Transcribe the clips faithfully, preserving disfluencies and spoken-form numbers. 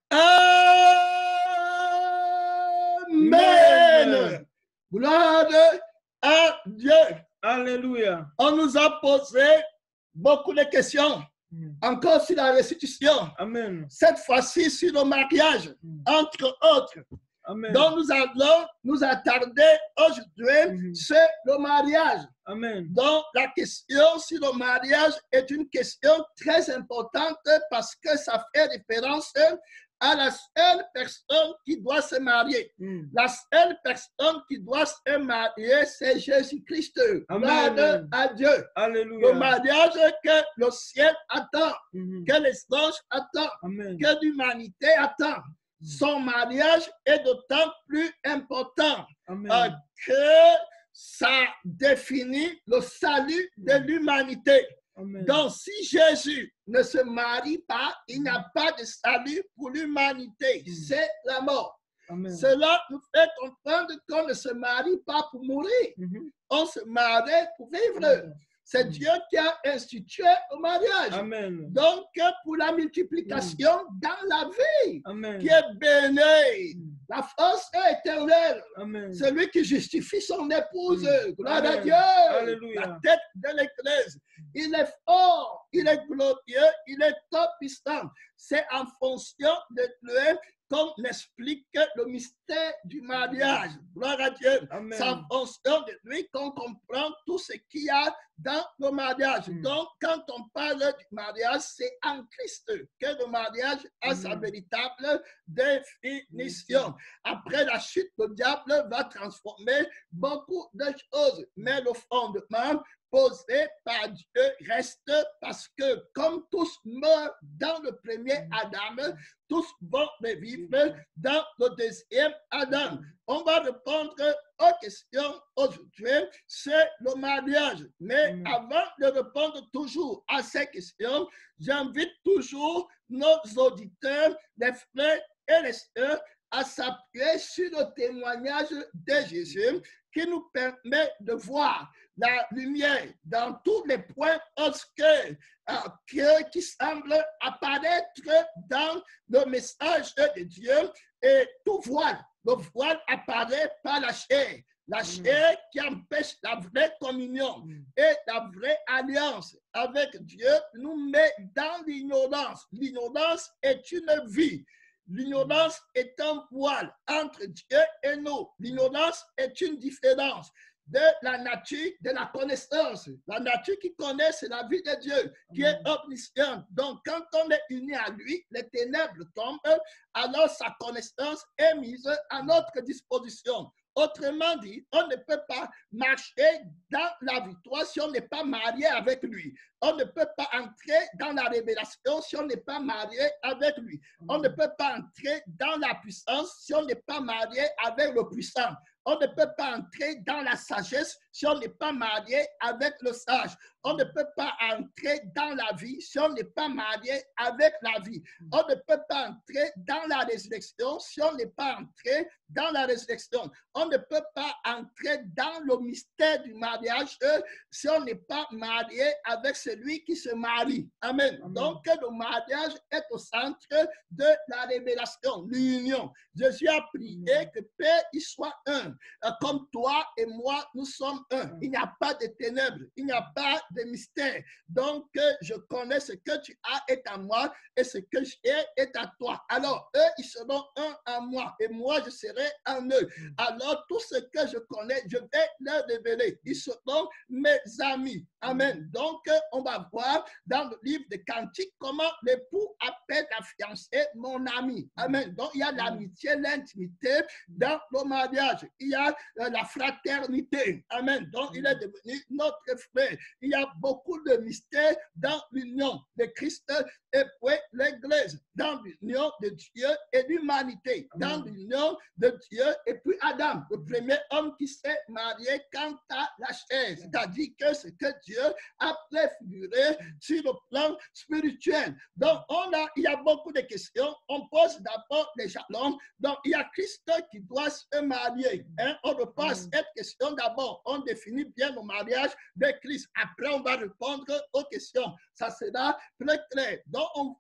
Amen. Amen. Gloire à Dieu. Alléluia. On nous a posé beaucoup de questions. Mm. Encore sur la restitution. Amen. Cette fois-ci sur le mariage, Mm. entre autres. Amen. Donc nous allons nous attarder aujourd'hui Mhm. sur le mariage. Amen. Donc la question sur le mariage est une question très importante parce que ça fait référence à la seule personne qui doit se marier. Mm. La seule personne qui doit se marier, c'est Jésus-Christ. Amen. Gloire à Dieu. Le Alléluia. mariage que le ciel attend, Mhm. que les anges attendent, Amen. que l'humanité attend. Son mariage est d'autant plus important Amen. euh, que ça définit le salut de l'humanité. Amen. Donc, si Jésus ne se marie pas, il n'y a pas de salut pour l'humanité. Mm. C'est la mort. Amen. Cela nous fait comprendre qu'on ne se marie pas pour mourir. Mhm. On se marie pour vivre. Amen. C'est Mm. Dieu qui a institué le mariage. Amen. Donc, pour la multiplication dans la vie Amen. qui est bénie. Mm. La force est éternelle. Amen. Celui qui justifie son épouse. Mm. Gloire Amen. à Dieu. Alléluia. La tête de l'Église. Il est fort, il est glorieux, il est top puissant. C'est en fonction de lui qu'on explique le mystère du mariage. Gloire à Dieu. Amen. C'est en fonction de lui qu'on comprend tout ce qu'il y a dans le mariage. Mm. Donc, quand on parle du mariage, c'est en Christ que le mariage a sa Mm. véritable définition. Après la chute, le diable va transformer beaucoup de choses. Mais le fondement posé par Dieu reste parce que comme tous meurent dans le premier Adam, tous vont revivre dans le deuxième Adam. On va répondre aux questions aujourd'hui, c'est le mariage. Mais Mm. avant de répondre toujours à ces questions, j'invite toujours nos auditeurs, les frères et les sœurs, à s'appuyer sur le témoignage de Jésus qui nous permet de voir la lumière dans tous les points obscurs euh, qui, qui semblent apparaître dans le message de Dieu et tout voile. Le voile apparaît par la chair. La chair qui empêche la vraie communion Mm. et la vraie alliance avec Dieu nous met dans l'ignorance. L'ignorance est une vie. L'ignorance est un voile entre Dieu et nous. L'ignorance est une différence de la nature, de la connaissance. La nature qui connaît, c'est la vie de Dieu, qui est omnisciente. Donc, quand on est uni à lui, les ténèbres tombent, alors sa connaissance est mise à notre disposition. Autrement dit, on ne peut pas marcher dans la victoire si on n'est pas marié avec lui. On ne peut pas entrer dans la révélation si on n'est pas marié avec lui. On ne peut pas entrer dans la puissance si on n'est pas marié avec le puissant. On ne peut pas entrer dans la sagesse si on n'est pas marié avec le sage. On ne peut pas entrer dans la vie si on n'est pas marié avec la vie. On ne peut pas entrer dans la résurrection si on n'est pas entré dans la résurrection. On ne peut pas entrer dans le mystère du mariage euh, si on n'est pas marié avec celui qui se marie. Amen. Amen. Donc, le mariage est au centre de la révélation, l'union. Jésus a prié Amen. que Père, il soit un. Euh, Comme toi et moi, nous sommes un. Il n'y a pas de ténèbres, il n'y a pas de mystère. Donc, euh, je connais ce que tu as est à moi et ce que j'ai est à toi. Alors, eux, ils seront un en moi et moi, je serai en eux. Alors, tout ce que je connais, je vais leur révéler. Ils seront mes amis. Amen. Donc, euh, on va voir dans le livre de Cantiques comment l'époux appelle la fiancée mon ami. Amen. Donc, il y a l'amitié, l'intimité dans le mariage. Il y a euh, la fraternité. Amen. Donc, il est devenu notre frère. Il y a beaucoup de mystères dans l'union de Christ et puis l'Église, dans l'union de Dieu et l'humanité, dans l'union de Dieu et puis Adam, le premier homme qui s'est marié quant à la chair, c'est-à-dire que ce que Dieu a préfiguré sur le plan spirituel. Donc, on a, il y a beaucoup de questions. On pose d'abord les jalons. Donc, il y a Christ qui doit se marier. Hein? On repose cette question d'abord. On définit bien le mariage de Christ. Après, on va répondre aux questions. Ça sera très clair. Donc, on voit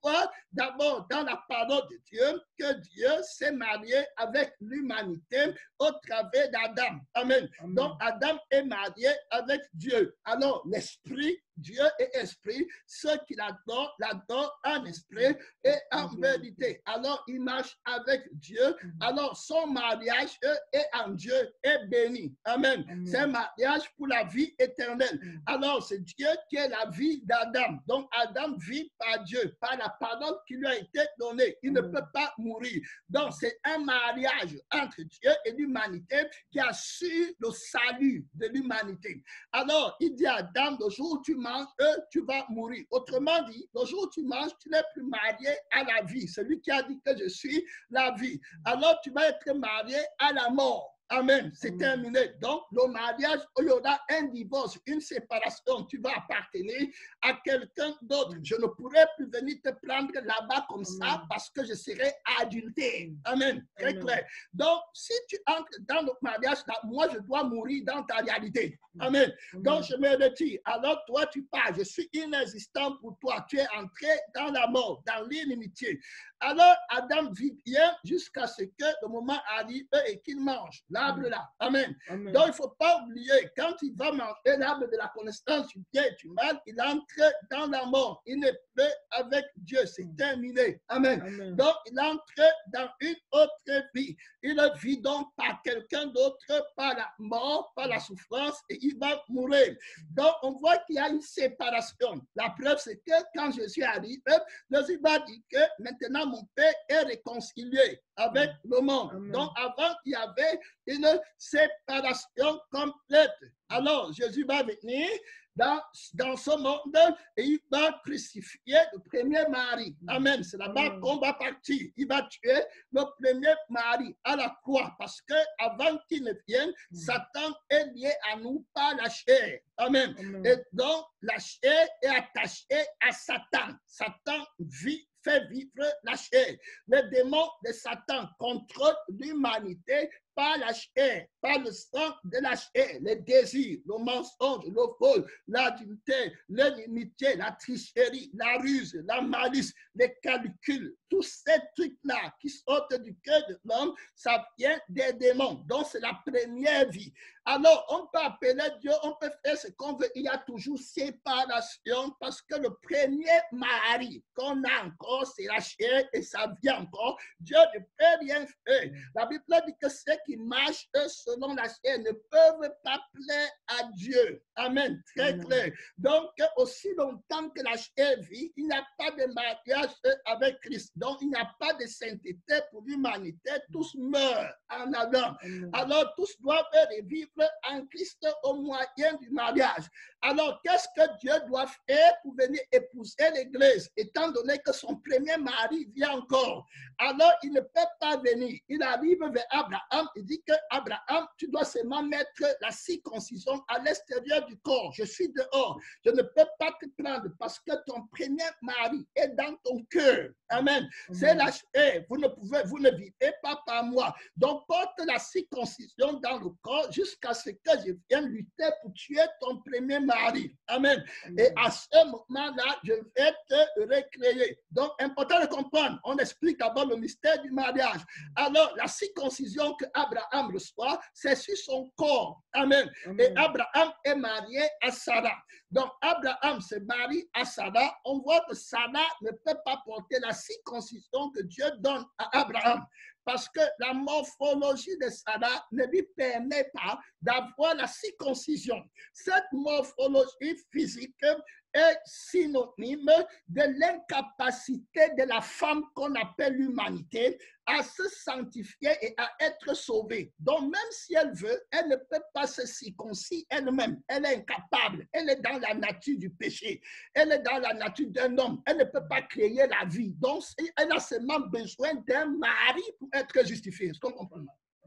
d'abord dans la parole de Dieu que Dieu s'est marié avec l'humanité au travers d'Adam. Amen. Amen. Donc Adam est marié avec Dieu. Alors l'esprit, Dieu est esprit. Ceux qui l'adorent, l'adorent en esprit et en vérité. Alors il marche avec Dieu. Alors son mariage est en Dieu, est béni. Amen. Amen. C'est un mariage pour la vie éternelle. Mm. Alors c'est Dieu qui est la vie d'Adam. Donc Adam vit par Dieu, par la parole qui lui a été donnée. Il ne Amen. peut pas mourir. Donc c'est un mariage entre Dieu et l'humanité qui assure le salut de l'humanité. Alors il dit à Adam, le jour où tu manges, euh, tu vas mourir. Autrement dit, le jour où tu manges, tu n'es plus marié à la vie. Celui qui a dit que je suis la vie. Alors tu vas être marié à la mort. Amen. C'est Amen. terminé. Donc, le mariage, il y aura un divorce, une séparation. Tu vas appartenir à quelqu'un d'autre. Je ne pourrai plus venir te prendre là-bas comme ça Amen. parce que je serai adultère. Amen. Très Amen. clair. Donc, si tu entres dans le mariage, là, moi, je dois mourir dans ta réalité. Amen. Amen. Donc, je me retire. Alors, toi, tu pars. Je suis inexistant pour toi. Tu es entré dans la mort, dans l'inimitié. Alors, Adam vit bien jusqu'à ce que le moment arrive et qu'il mange l'arbre là. Amen. Amen. Donc, il ne faut pas oublier, quand il va manger l'arbre de la connaissance du bien et du mal, il entre dans la mort. Il n'est plus avec Dieu. C'est terminé. Amen. Amen. Donc, il entre dans une autre vie. Il vit donc par quelqu'un d'autre, par la mort, par la souffrance, et il va mourir. Donc, on voit qu'il y a une séparation. La preuve, c'est que quand Jésus arrive, Jésus va dire que maintenant, mon Père est réconcilié avec le monde. Amen. Donc, avant, il y avait une séparation complète. Alors, Jésus va venir dans, dans ce monde et il va crucifier le premier mari. Amen. C'est là-bas Amen. qu'on va partir. Il va tuer le premier mari à la croix parce que avant qu'il ne vienne, Mm. Satan est lié à nous par la chair. Amen. Amen. Et donc, la chair est attachée à Satan. Satan vit, fait vivre la chair. Les démons de Satan contrôlent l'humanité par la chair, par le sang de la chair, les désirs, le mensonge, le vol, l'adultère, l'inimitié, la tricherie, la ruse, la malice, les calculs, tous ces trucs-là qui sortent du cœur de l'homme, ça vient des démons. Donc, c'est la première vie. Alors, on peut appeler Dieu, on peut faire ce qu'on veut. Il y a toujours séparation parce que le premier mari qu'on a encore, c'est la chair et ça vient encore. Dieu ne peut rien faire. La Bible dit que ceux qui marchent selon la chair ne peuvent pas plaire à Dieu. Amen. Très Amen. clair. Donc, aussi longtemps que la chair vit, il n'y a pas de mariage avec Christ. Donc, il n'y a pas de sainteté pour l'humanité. Tous meurent en Adam. Amen. Alors, tous doivent revivre en Christ au moyen du mariage. Alors, qu'est-ce que Dieu doit faire pour venir épouser l'Église, étant donné que son premier mari vient encore? Alors, il ne peut pas venir. Il arrive vers Abraham, il dit que Abraham, tu dois seulement mettre la circoncision à l'extérieur du corps. Je suis dehors. Je ne peux pas te prendre parce que ton premier mari est dans ton cœur. Amen. C'est la chair. Vous ne pouvez, vous ne vivez pas par moi. Donc, porte la circoncision dans le corps jusqu'à ce que je vienne lutter pour tuer ton premier mari. Amen. Amen. Et à ce moment-là, je vais te recréer. Donc, important de comprendre. On explique d'abord le mystère du mariage. Alors, la circoncision que Abraham reçoit, c'est sur son corps. Amen. Amen. Et Abraham est marié à Sarah. Donc, Abraham se marie à Sarah. On voit que Sarah ne peut pas porter la circoncision que Dieu donne à Abraham. Parce que la morphologie de Sarah ne lui permet pas d'avoir la circoncision. Cette morphologie physique est synonyme de l'incapacité de la femme qu'on appelle l'humanité à se sanctifier et à être sauvée. Donc, même si elle veut, elle ne peut pas se circoncire elle-même. Elle est incapable. Elle est dans la nature du péché. Elle est dans la nature d'un homme. Elle ne peut pas créer la vie. Donc, elle a seulement besoin d'un mari pour être justifiée. Est-ce qu'on comprend?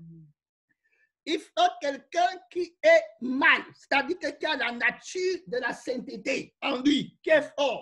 Il faut quelqu'un qui est mal, c'est-à-dire quelqu'un qui a la nature de la sainteté en lui, qui est fort.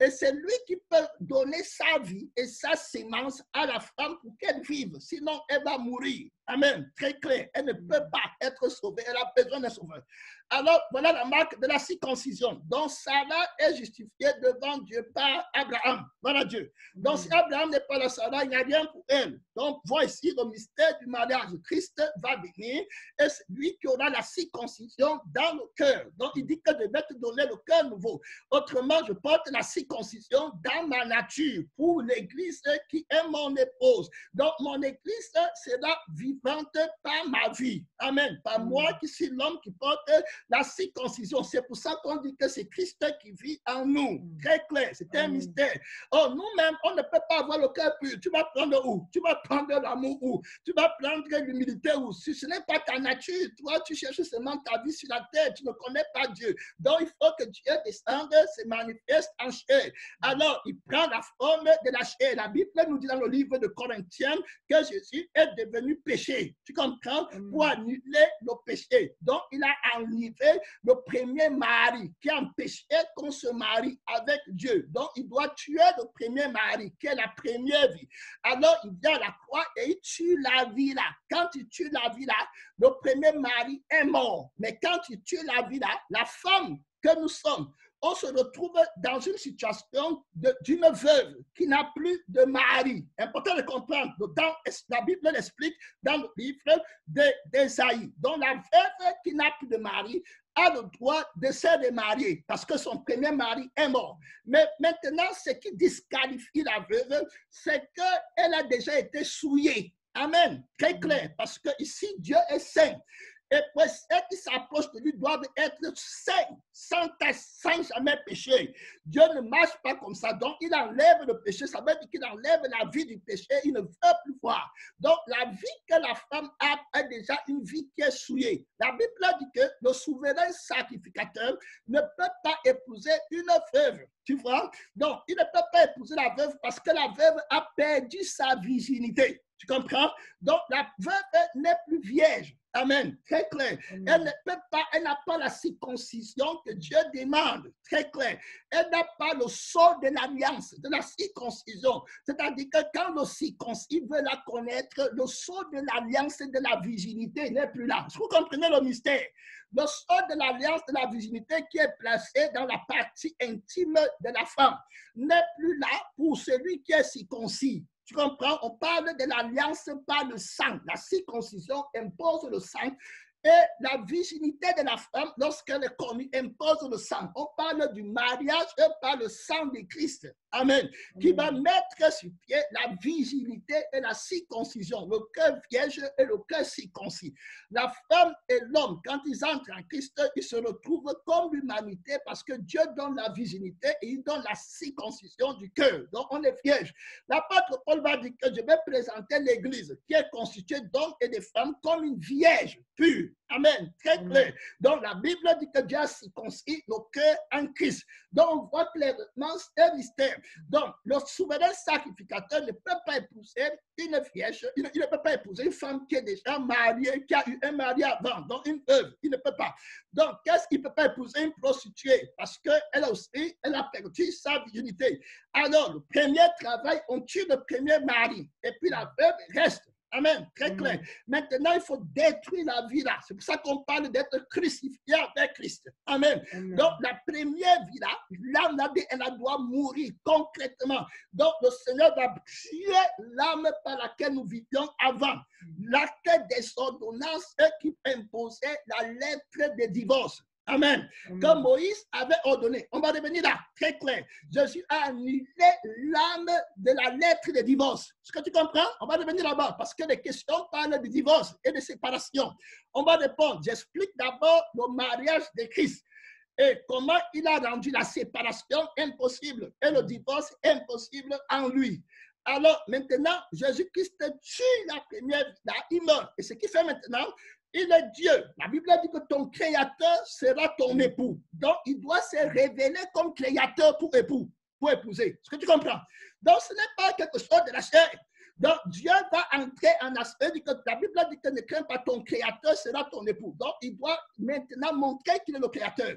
Et c'est lui qui peut donner sa vie et sa sémence à la femme pour qu'elle vive. Sinon, elle va mourir. Amen. Très clair. Elle ne peut pas être sauvée. Elle a besoin d'un sauveur. Alors, voilà la marque de la circoncision. Donc, Sarah est justifiée devant Dieu par Abraham. Voilà Dieu. Donc, si Abraham n'est pas là, Sarah, il n'y a rien pour elle. Donc, voici le mystère du mariage. Christ va venir et c'est lui qui aura la circoncision dans le cœur. Donc, il dit que je vais te donner le cœur nouveau. Autrement, je porte la circoncision dans ma nature pour l'église qui est mon épouse. Donc, mon église sera vivante par ma vie. Amen. Par mm. moi qui suis l'homme qui porte la circoncision. C'est pour ça qu'on dit que c'est Christ qui vit en nous. Mm. Très clair. C'est un mm. mystère. Oh, nous-mêmes, on ne peut pas avoir le cœur pur. Tu vas prendre où? Tu vas prendre l'amour où? Tu vas prendre l'humilité où? Si ce n'est pas ta nature, toi, tu cherches seulement ta vie sur la terre. Tu ne connais pas Dieu. Donc, il faut que Dieu descende, se manifeste en chair. Alors, il prend la forme de la chair. La Bible nous dit dans le livre de Corinthiens que Jésus est devenu péché. Tu comprends? Mm. Pour annuler le péché. Donc, il a enlevé le premier mari qui empêchait qu'on se marie avec Dieu. Donc, il doit tuer le premier mari qui est la première vie. Alors, il vient à la croix et il tue la vie là. Quand il tue la vie là, le premier mari est mort. Mais quand il tue la vie là, la femme que nous sommes, on se retrouve dans une situation d'une veuve qui n'a plus de mari. Important de comprendre. Dans, la Bible l'explique dans le livre d'Ésaïe. Donc la veuve qui n'a plus de mari a le droit de se remarier parce que son premier mari est mort. Mais maintenant, ce qui disqualifie la veuve, c'est qu'elle a déjà été souillée. Amen. Très clair. Parce que ici, Dieu est saint. Et puis, ceux qui s'approchent de lui doivent être saints, sans, sans jamais pécher. Dieu ne marche pas comme ça. Donc, il enlève le péché. Ça veut dire qu'il enlève la vie du péché. Il ne veut plus voir. Donc, la vie que la femme a est déjà une vie qui est souillée. La Bible dit que le souverain sacrificateur ne peut pas épouser une veuve. Tu vois? Donc, il ne peut pas épouser la veuve parce que la veuve a perdu sa virginité. Tu comprends? Donc, la veuve n'est plus vierge. Amen. Très clair. Amen. Elle ne peut pas, elle n'a pas la circoncision que Dieu demande. Très clair. Elle n'a pas le sceau de l'alliance, de la circoncision. C'est-à-dire que quand le circoncis veut la connaître, le sceau de l'alliance de la virginité n'est plus là. Est-ce que vous comprenez le mystère? Le sceau de l'alliance de la virginité qui est placé dans la partie intime de la femme n'est plus là pour celui qui est circoncis. Tu comprends? On parle de l'alliance par le sang. La circoncision impose le sang. Et la virginité de la femme, lorsqu'elle est connue, impose le sang. On parle du mariage par le sang de Christ. Amen. Mmh. Qui va mettre sur pied la virginité et la circoncision, le cœur vierge et le cœur circoncis. La femme et l'homme, quand ils entrent en Christ, ils se retrouvent comme l'humanité parce que Dieu donne la virginité et il donne la circoncision du cœur. Donc, on est vierge. L'apôtre Paul va dire que je vais présenter l'Église qui est constituée d'hommes et de femmes comme une vierge pure. Amen. Très clair. Donc, la Bible dit que Dieu a circoncis le cœur en Christ. Donc, on voit clairement ce mystère. Donc, le souverain sacrificateur ne peut pas épouser une vierge, il ne, il ne peut pas épouser une femme qui est déjà mariée, qui a eu un mari avant, donc une veuve. Il ne peut pas. Donc, qu'est-ce qu'il ne peut pas épouser? Une prostituée, parce qu'elle aussi, elle a perdu sa virginité. Alors, le premier travail, on tue le premier mari, et puis la veuve reste. Amen. Très clair. Amen. Maintenant, il faut détruire la vie là. C'est pour ça qu'on parle d'être crucifié avec Christ. Amen. Amen. Donc, la première vie là, l'âme là, elle doit mourir concrètement. Donc, le Seigneur va tuer l'âme par laquelle nous vivions avant. L'acte des ordonnances qui imposait la lettre de divorce. Amen. Amen. Comme Moïse avait ordonné. On va revenir là, très clair. Jésus a annulé l'âme de la lettre de divorce. Est-ce que tu comprends? On va revenir là-bas parce que les questions parlent de divorce et de séparation. On va répondre. J'explique d'abord le mariage de Christ et comment il a rendu la séparation impossible et le divorce impossible en lui. Alors maintenant, Jésus-Christ tue la première vie, là, il meurt. Et ce qu'il fait maintenant, il est Dieu. La Bible dit que ton créateur sera ton époux. Donc, il doit se révéler comme créateur pour époux, pour épouser. Est-ce que tu comprends? Donc, ce n'est pas quelque chose de la chair. Donc, Dieu va entrer en aspect. La Bible dit que ne crains pas, ton créateur sera ton époux. Donc, il doit maintenant montrer qu'il est le créateur.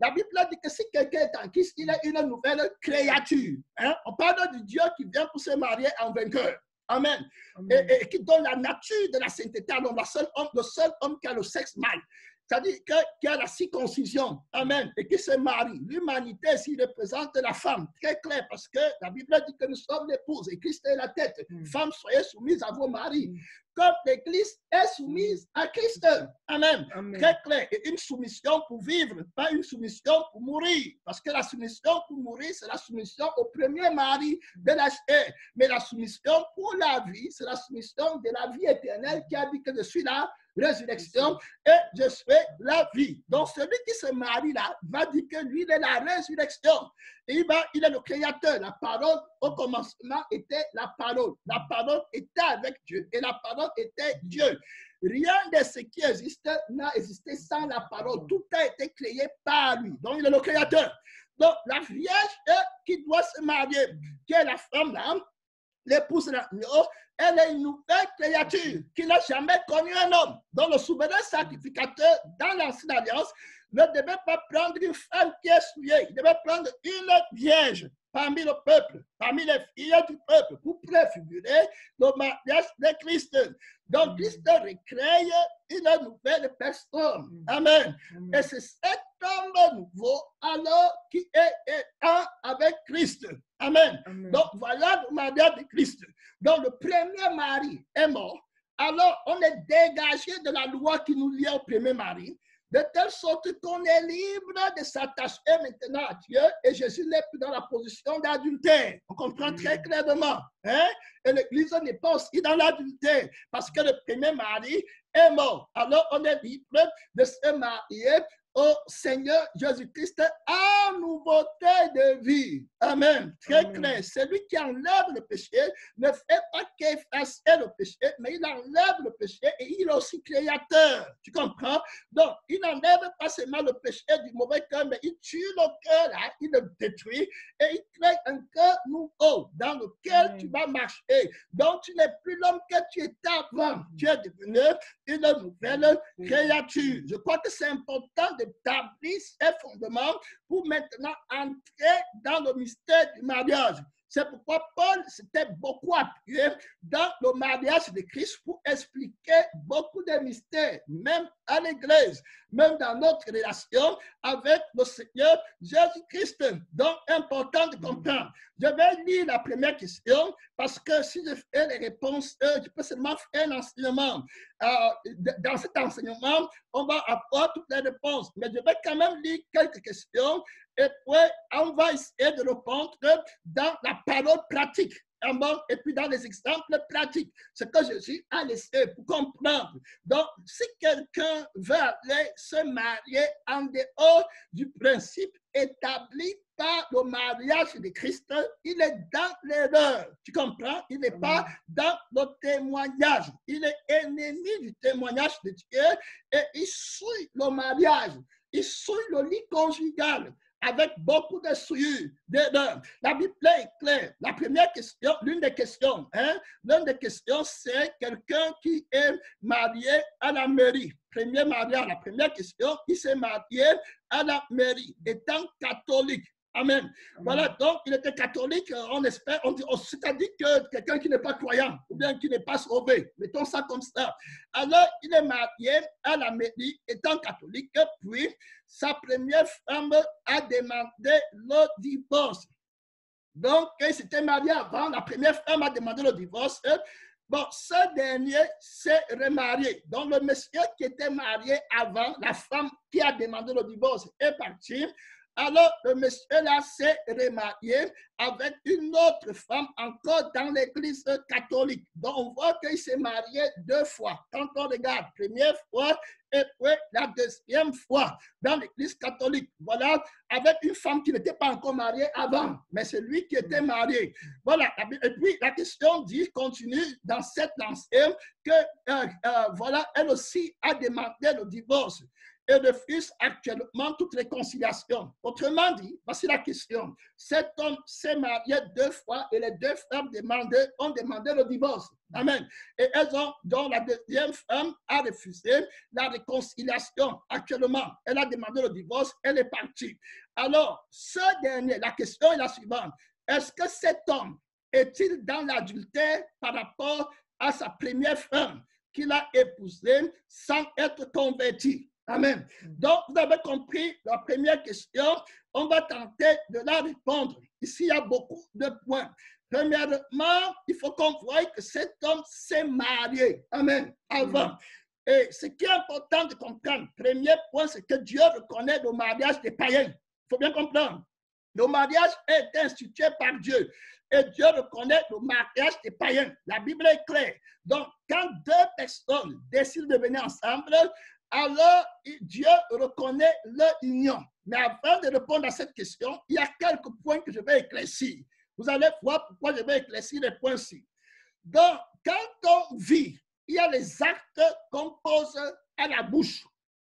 La Bible dit que si quelqu'un est en Christ, il est une nouvelle créature. Hein? On parle du Dieu qui vient pour se marier en vainqueur. Amen. Amen. Et, et qui donne la nature de la sainteté à l'homme, le seul homme, le seul homme qui a le sexe mâle. C'est-à-dire qu'il y a la circoncision. Amen. Et qui se marie. L'humanité, s'il représente la femme, très clair, parce que la Bible dit que nous sommes l'épouse et Christ est la tête. Mm. Femmes, soyez soumises à vos maris. Mm. Comme l'Église est soumise à Christ. Amen. Amen. Très clair. Et une soumission pour vivre, pas une soumission pour mourir. Parce que la soumission pour mourir, c'est la soumission au premier mari de la chair. Mais la soumission pour la vie, c'est la soumission de la vie éternelle qui a dit que je suis la résurrection et je suis la vie. Donc celui qui se marie là va dire que lui, il est la résurrection. Et il, va, il est le créateur. La parole au commencement était la parole. La parole était avec Dieu et la parole était Dieu. Rien de ce qui existe n'a existé sans la parole. Tout a été créé par lui. Donc il est le créateur. Donc la vierge qui doit se marier, qui est la femme là, l'épouse là, elle est une nouvelle créature qui n'a jamais connu un homme. Donc le souverain sacrificateur dans l'ancienne alliance ne devait pas prendre une femme qui est souillée. Il devait prendre une vierge parmi le peuple, parmi les filles du peuple, pour préfigurer le mariage de Christ. Donc Christ recrée une nouvelle personne. Amen. Amen. Et c'est cet homme nouveau alors qui est, est un avec Christ. Amen. Amen. Donc voilà le mariage de Christ. Donc le premier mari est mort. Alors on est dégagé de la loi qui nous lie au premier mari, de telle sorte qu'on est libre de s'attacher maintenant à Dieu et Jésus n'est plus dans la position d'adultère. On comprend très clairement. Hein? Et l'Église n'est pas aussi dans l'adultère parce que le premier mari est mort. Alors on est libre de se marier au Seigneur Jésus-Christ en nouveauté de vie. Amen. Très Amen. clair. Celui qui enlève le péché ne fait pas qu'effacer le péché, mais il enlève le péché et il est aussi créateur. Tu comprends? Donc, il n'enlève pas seulement le péché du mauvais cœur, mais il tue le cœur, là, il le détruit et il crée un cœur nouveau dans lequel Amen. tu vas marcher. Donc, tu n'es plus l'homme que tu étais avant. Tu es devenu une nouvelle créature. Je crois que c'est important d'établir ces fondements pour maintenant entrer dans le mystère du mariage. C'est pourquoi Paul s'était beaucoup appuyé dans le mariage de Christ pour expliquer beaucoup de mystères, même à l'Église, même dans notre relation avec le Seigneur Jésus-Christ. Donc, important de comprendre. Je vais lire la première question parce que si je fais les réponses, euh, je peux seulement faire un enseignement. Euh, dans cet enseignement, on va avoir toutes les réponses, mais je vais quand même lire quelques questions et puis on va essayer de répondre dans la parole pratique. Et puis dans les exemples pratiques, ce que Jésus a laissé pour comprendre. Donc, si quelqu'un veut aller se marier en dehors du principe établi par le mariage de Christ, il est dans l'erreur. Tu comprends? Il n'est pas dans le témoignage. Il est ennemi du témoignage de Dieu et il suit le mariage. Il suit le lit conjugal avec beaucoup de souillures dedans. La Bible est claire. La première question, l'une des questions, hein, l'une des questions, c'est quelqu'un qui est marié à la mairie. Premier mariage, la première question, il s'est marié à la mairie, étant catholique. Amen. Amen. Voilà, donc il était catholique, on espère, on dit, c'est-à-dire que quelqu'un qui n'est pas croyant, ou bien qui n'est pas sauvé, mettons ça comme ça. Alors, il est marié à la mairie, étant catholique, puis sa première femme a demandé le divorce. Donc, il s'était marié avant, la première femme a demandé le divorce. Bon, ce dernier s'est remarié. Donc, le monsieur qui était marié avant, la femme qui a demandé le divorce est partie. Alors, le monsieur là s'est remarié avec une autre femme encore dans l'église catholique. Donc, on voit qu'il s'est marié deux fois. Quand on regarde, première fois et puis la deuxième fois dans l'église catholique. Voilà, avec une femme qui n'était pas encore mariée avant, mais c'est lui qui était marié. Voilà, et puis la question dit, continue dans cette lancée, que, euh, euh, voilà, elle aussi a demandé le divorce. et refuse actuellement toute réconciliation. Autrement dit, voici la question. Cet homme s'est marié deux fois et les deux femmes demandé, ont demandé le divorce. Amen. Et elles ont, dont la deuxième femme a refusé la réconciliation actuellement. Elle a demandé le divorce, elle est partie. Alors, ce dernier, la question est la suivante. Est-ce que cet homme est-il dans l'adultère par rapport à sa première femme qu'il a épousée sans être converti? Amen. Donc, vous avez compris la première question. On va tenter de la répondre. Ici, il y a beaucoup de points. Premièrement, il faut qu'on voie que cet homme s'est marié. Amen. Avant. Et ce qui est important de comprendre, premier point, c'est que Dieu reconnaît le mariage des païens. Il faut bien comprendre. Le mariage est institué par Dieu. Et Dieu reconnaît le mariage des païens. La Bible est claire. Donc, quand deux personnes décident de venir ensemble, alors Dieu reconnaît leur union. Mais avant de répondre à cette question, il y a quelques points que je vais éclaircir. Vous allez voir pourquoi je vais éclaircir les points-ci. Donc, quand on vit, il y a les actes qu'on pose à la bouche,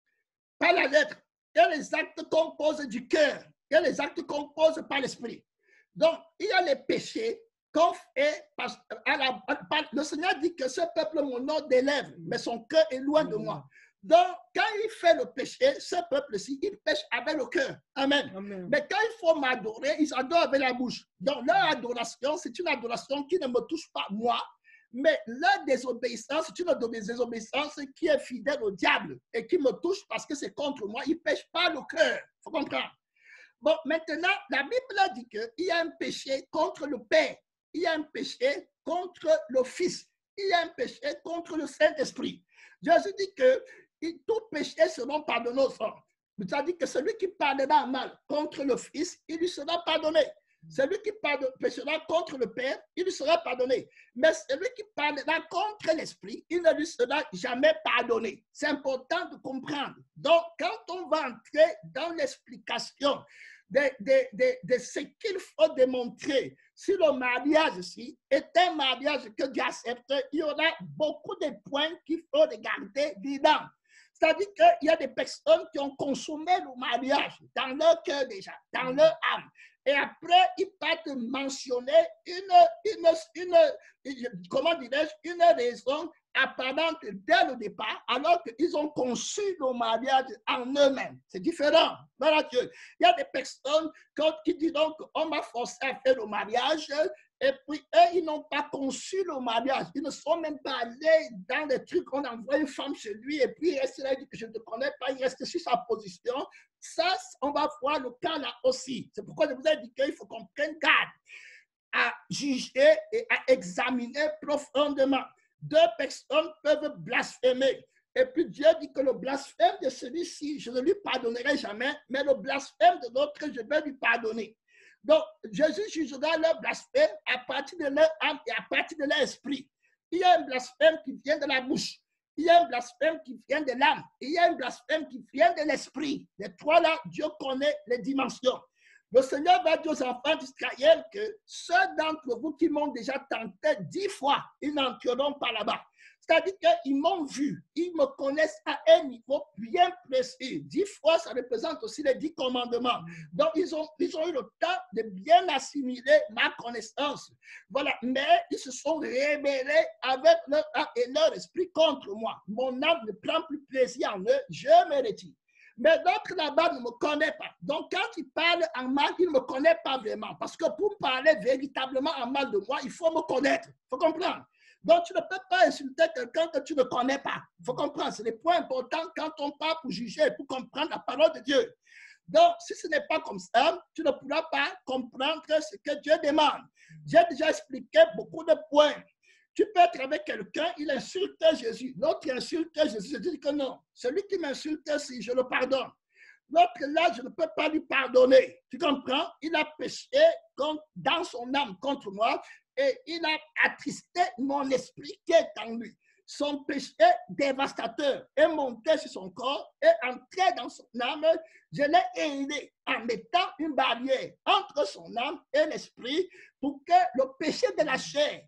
par la lettre. Il y a les actes qu'on pose du cœur. Il y a les actes qu'on pose par l'esprit. Donc, il y a les péchés qu'on fait par, à la, par, le Seigneur dit que ce peuple mon nom des lèvres, mais son cœur est loin de moi. Donc, quand il fait le péché, ce peuple-ci, il pêche avec le cœur. Amen. Amen. Mais quand il faut m'adorer, ils adorent avec la bouche. Donc, leur adoration, c'est une adoration qui ne me touche pas moi, mais leur désobéissance, c'est une désobéissance qui est fidèle au diable et qui me touche parce que c'est contre moi. Ils ne pêchent pas le cœur. Il faut comprendre. Bon, maintenant, la Bible dit qu'il y a un péché contre le Père. Il y a un péché contre le Fils. Il y a un péché contre le Saint-Esprit. Jésus dit que tout péché sera pardonné aux hommes. Il a dit que celui qui parlera mal contre le Fils, il lui sera pardonné. Celui qui péchera contre le Père, il lui sera pardonné. Mais celui qui parlera contre l'Esprit, il ne lui sera jamais pardonné. C'est important de comprendre. Donc, quand on va entrer dans l'explication de, de, de, de ce qu'il faut démontrer, si le mariage ici est un mariage que Dieu accepte, il y aura beaucoup de points qu'il faut regarder dedans. C'est-à-dire qu'il y a des personnes qui ont consommé le mariage dans leur cœur déjà, dans leur âme. Et après, ils partent mentionner une, une, une, une comment dirais-je, une raison apparente dès le départ, alors qu'ils ont conçu le mariage en eux-mêmes. C'est différent. Voilà Dieu. Il y a des personnes qui disent donc on m'a forcé à faire le mariage, et puis eux, ils n'ont pas conçu le mariage. Ils ne sont même pas allés dans les trucs. On envoie une femme chez lui, et puis il reste là, il dit que je ne te connais pas, il reste sur sa position. Ça, on va voir le cas là aussi. C'est pourquoi je vous ai dit qu'il faut qu'on prenne garde à juger et à examiner profondément. Deux personnes peuvent blasphémer. Et puis Dieu dit que le blasphème de celui-ci, je ne lui pardonnerai jamais, mais le blasphème de l'autre, je vais lui pardonner. Donc, Jésus jugera leur blasphème à partir de leur âme et à partir de leur esprit. Il y a un blasphème qui vient de la bouche. Il y a un blasphème qui vient de l'âme. Il y a un blasphème qui vient de l'esprit. Les trois là, Dieu connaît les dimensions. Le Seigneur va dire aux enfants d'Israël que ceux d'entre vous qui m'ont déjà tenté dix fois, ils n'entreront pas là-bas. C'est-à-dire qu'ils m'ont vu, ils me connaissent à un niveau bien précis. Dix fois, ça représente aussi les dix commandements. Donc, ils ont, ils ont eu le temps de bien assimiler ma connaissance. Voilà, mais ils se sont rébellés avec leur âme et leur esprit contre moi. Mon âme ne prend plus plaisir en eux, je me retire. Mais d'autres là-bas ne me connaissent pas. Donc, quand ils parlent en mal, ils ne me connaissent pas vraiment. Parce que pour parler véritablement en mal de moi, il faut me connaître. Il faut comprendre. Donc, tu ne peux pas insulter quelqu'un que tu ne connais pas. Il faut comprendre. C'est des points importants quand on parle pour juger, pour comprendre la parole de Dieu. Donc, si ce n'est pas comme ça, tu ne pourras pas comprendre ce que Dieu demande. J'ai déjà expliqué beaucoup de points. Tu peux être avec quelqu'un, il insulte Jésus. L'autre insulte Jésus. Je dis que non. Celui qui m'insulte, si je le pardonne. L'autre là, je ne peux pas lui pardonner. Tu comprends? Il a péché dans son âme contre moi et il a attristé mon esprit qui est en lui. Son péché dévastateur est monté sur son corps et entré dans son âme. Je l'ai aidé en mettant une barrière entre son âme et l'esprit pour que le péché de la chair,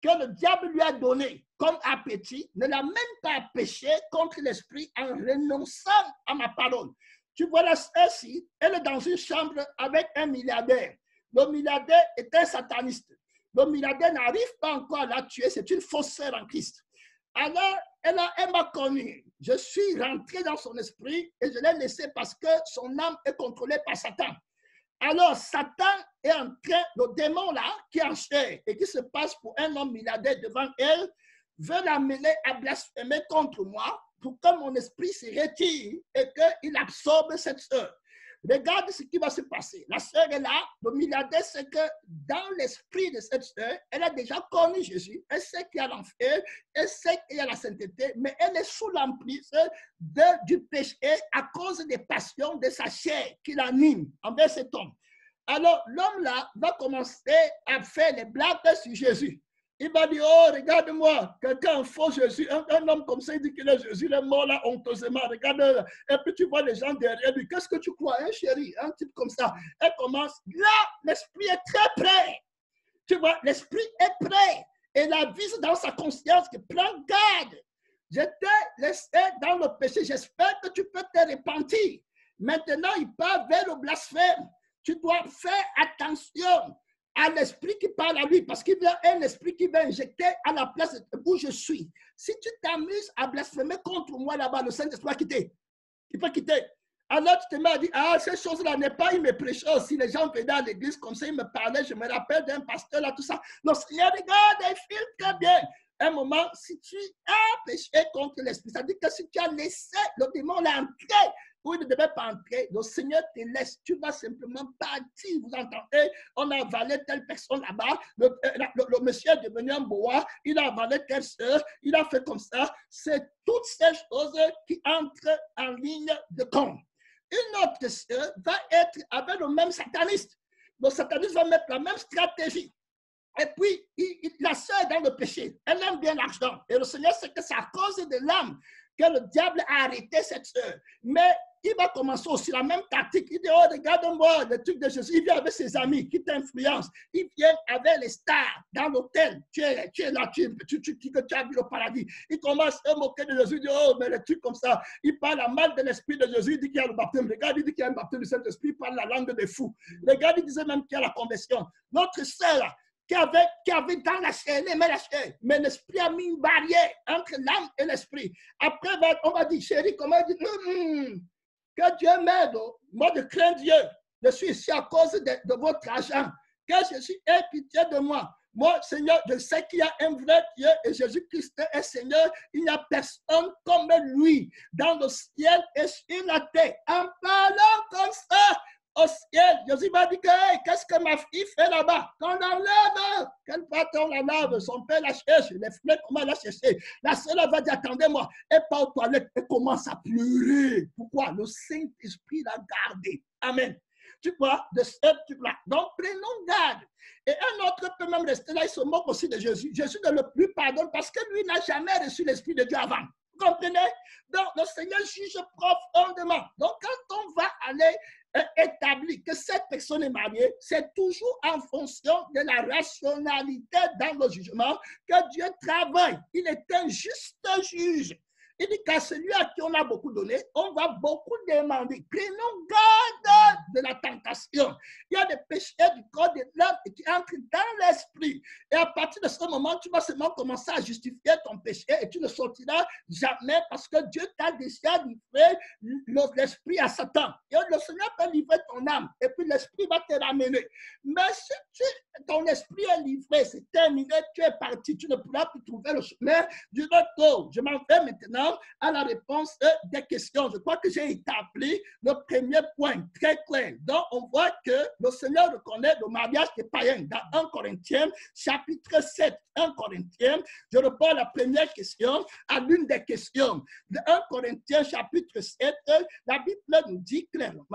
que le diable lui a donné comme appétit ne l'a même pas péché contre l'esprit en renonçant à ma parole. Tu vois la sœur ici, elle est dans une chambre avec un milliardaire. Le milliardaire est un sataniste. Le milliardaire n'arrive pas encore à la tuer, c'est une fausse sœur en Christ. Alors, elle, a, elle m'a connu. Je suis rentré dans son esprit et je l'ai laissé parce que son âme est contrôlée par Satan. Alors, Satan est en train, le démon là, qui est en chair et qui se passe pour un homme milliardaire devant elle, veut l'amener à blasphémer contre moi pour que mon esprit se retire et qu'il absorbe cette sœur. Regarde ce qui va se passer. La sœur est là. Le milliardaire sait que dans l'esprit de cette sœur, elle a déjà connu Jésus. Elle sait qu'il y a l'enfer, elle sait qu'il y a la sainteté, mais elle est sous l'emprise de, du péché à cause des passions de sa chair qui l'anime envers cet homme. Alors, l'homme là va commencer à faire les blagues sur Jésus. Il va dire, oh, regarde-moi, quelqu'un faux Jésus, un, un homme comme ça, il dit qu'il est Jésus, il est mort là honteusement, regarde, et puis tu vois les gens derrière lui, qu'est-ce que tu crois, hein, chérie, un type comme ça. Elle commence, là, l'esprit est très prêt. Tu vois, l'esprit est prêt. Et la vise dans sa conscience que prends garde. Je t'ai laissé dans le péché, j'espère que tu peux te repentir. Maintenant, il part vers le blasphème. Tu dois faire attention à l'esprit qui parle à lui, parce qu'il y a un esprit qui va injecter à la place où je suis. Si tu t'amuses à blasphémer contre moi là-bas, le Saint-Esprit va quitter. Il peut quitter. Alors tu te mets à dire, ah, ces choses-là n'est pas, il me prêchait aussi. Les gens venaient à l'église comme ça, ils me parlaient, je me rappelle d'un pasteur là, tout ça. Le Seigneur regarde, il filme très bien. Un moment, si tu as péché contre l'esprit, ça veut dire que si tu as laissé le démon l'entrer, où il ne devait pas entrer, le Seigneur te laisse, tu vas simplement partir. Vous entendez, on a avalé telle personne là-bas, le, le, le monsieur est devenu un bois, il a avalé telle sœur, il a fait comme ça. C'est toutes ces choses qui entrent en ligne de compte. Une autre sœur va être avec le même sataniste. Le sataniste va mettre la même stratégie. Et puis, il, il, la sœur est dans le péché. Elle aime bien l'argent. Et le Seigneur sait que c'est à cause de l'âme que le diable a arrêté cette sœur. Mais il va commencer aussi la même tactique. Il dit, oh, regarde-moi le truc de Jésus. Il vient avec ses amis qui t'influencent. Il vient avec les stars dans l'hôtel. Tu es, tu es là, tu, tu, tu, tu, tu as vu le paradis. Il commence à moquer de Jésus. Il dit, oh, mais les trucs comme ça. Il parle à mal de l'esprit de Jésus. Il dit qu'il y a le baptême. Regarde, il dit qu'il y a un baptême du Saint-Esprit. Il parle la langue des fous. Regarde, il disait même qu'il y a la conversion. Notre sœur, Qui avait, qui avait dans la chair, il aimait la chair, mais l'esprit a mis une barrière entre l'âme et l'esprit. Après, on va dire, chérie, comment il dit, mm, que Dieu m'aide, moi je crains Dieu, je suis ici à cause de, de votre argent, que Jésus ait pitié de moi. Moi, Seigneur, je sais qu'il y a un vrai Dieu et Jésus-Christ est Seigneur, il n'y a personne comme lui dans le ciel et sur la terre. En parlant comme ça, au ciel, Jésus m'a dit que hey, qu'est-ce que ma fille fait là-bas? Qu'on l'enlève. Quel patron la lave? Son père la cherche. Les fleurs, comment la chercher? La sœur va dire, attendez-moi. Elle part aux toilettes et commence à pleurer. Pourquoi? Le Saint-Esprit l'a gardé. Amen. Tu vois, de ce truc-là. Donc, prenons garde. Et un autre peut même rester là, il se moque aussi de Jésus. Jésus ne le plus pardonne parce que lui n'a jamais reçu l'Esprit de Dieu avant. Vous comprenez? Donc, le Seigneur juge profondément. Donc, quand on va aller établi que cette personne est mariée, c'est toujours en fonction de la rationalité dans le jugement que Dieu travaille. Il est un juste juge. Il dit qu'à celui à qui on a beaucoup donné, on va beaucoup demander. Prenons garde de la tentation. Il y a des péchés du corps de l'homme qui entrent dans l'esprit. Et à partir de ce moment, tu vas seulement commencer à justifier ton péché et tu ne sortiras jamais parce que Dieu t'a déjà livré l'esprit à Satan. Et le Seigneur peut livrer ton âme et puis l'esprit va te ramener. Mais si tu, ton esprit est livré, c'est terminé, tu es parti, tu ne pourras plus trouver le chemin du retour. Je m'en vais maintenant à la réponse des questions. Je crois que j'ai établi le premier point très clair. Donc, on voit que le Seigneur reconnaît le mariage des païens dans un Corinthiens, chapitre sept. un Corinthiens, je réponds à la première question, à l'une des questions. De un Corinthiens, chapitre sept, la Bible nous dit clairement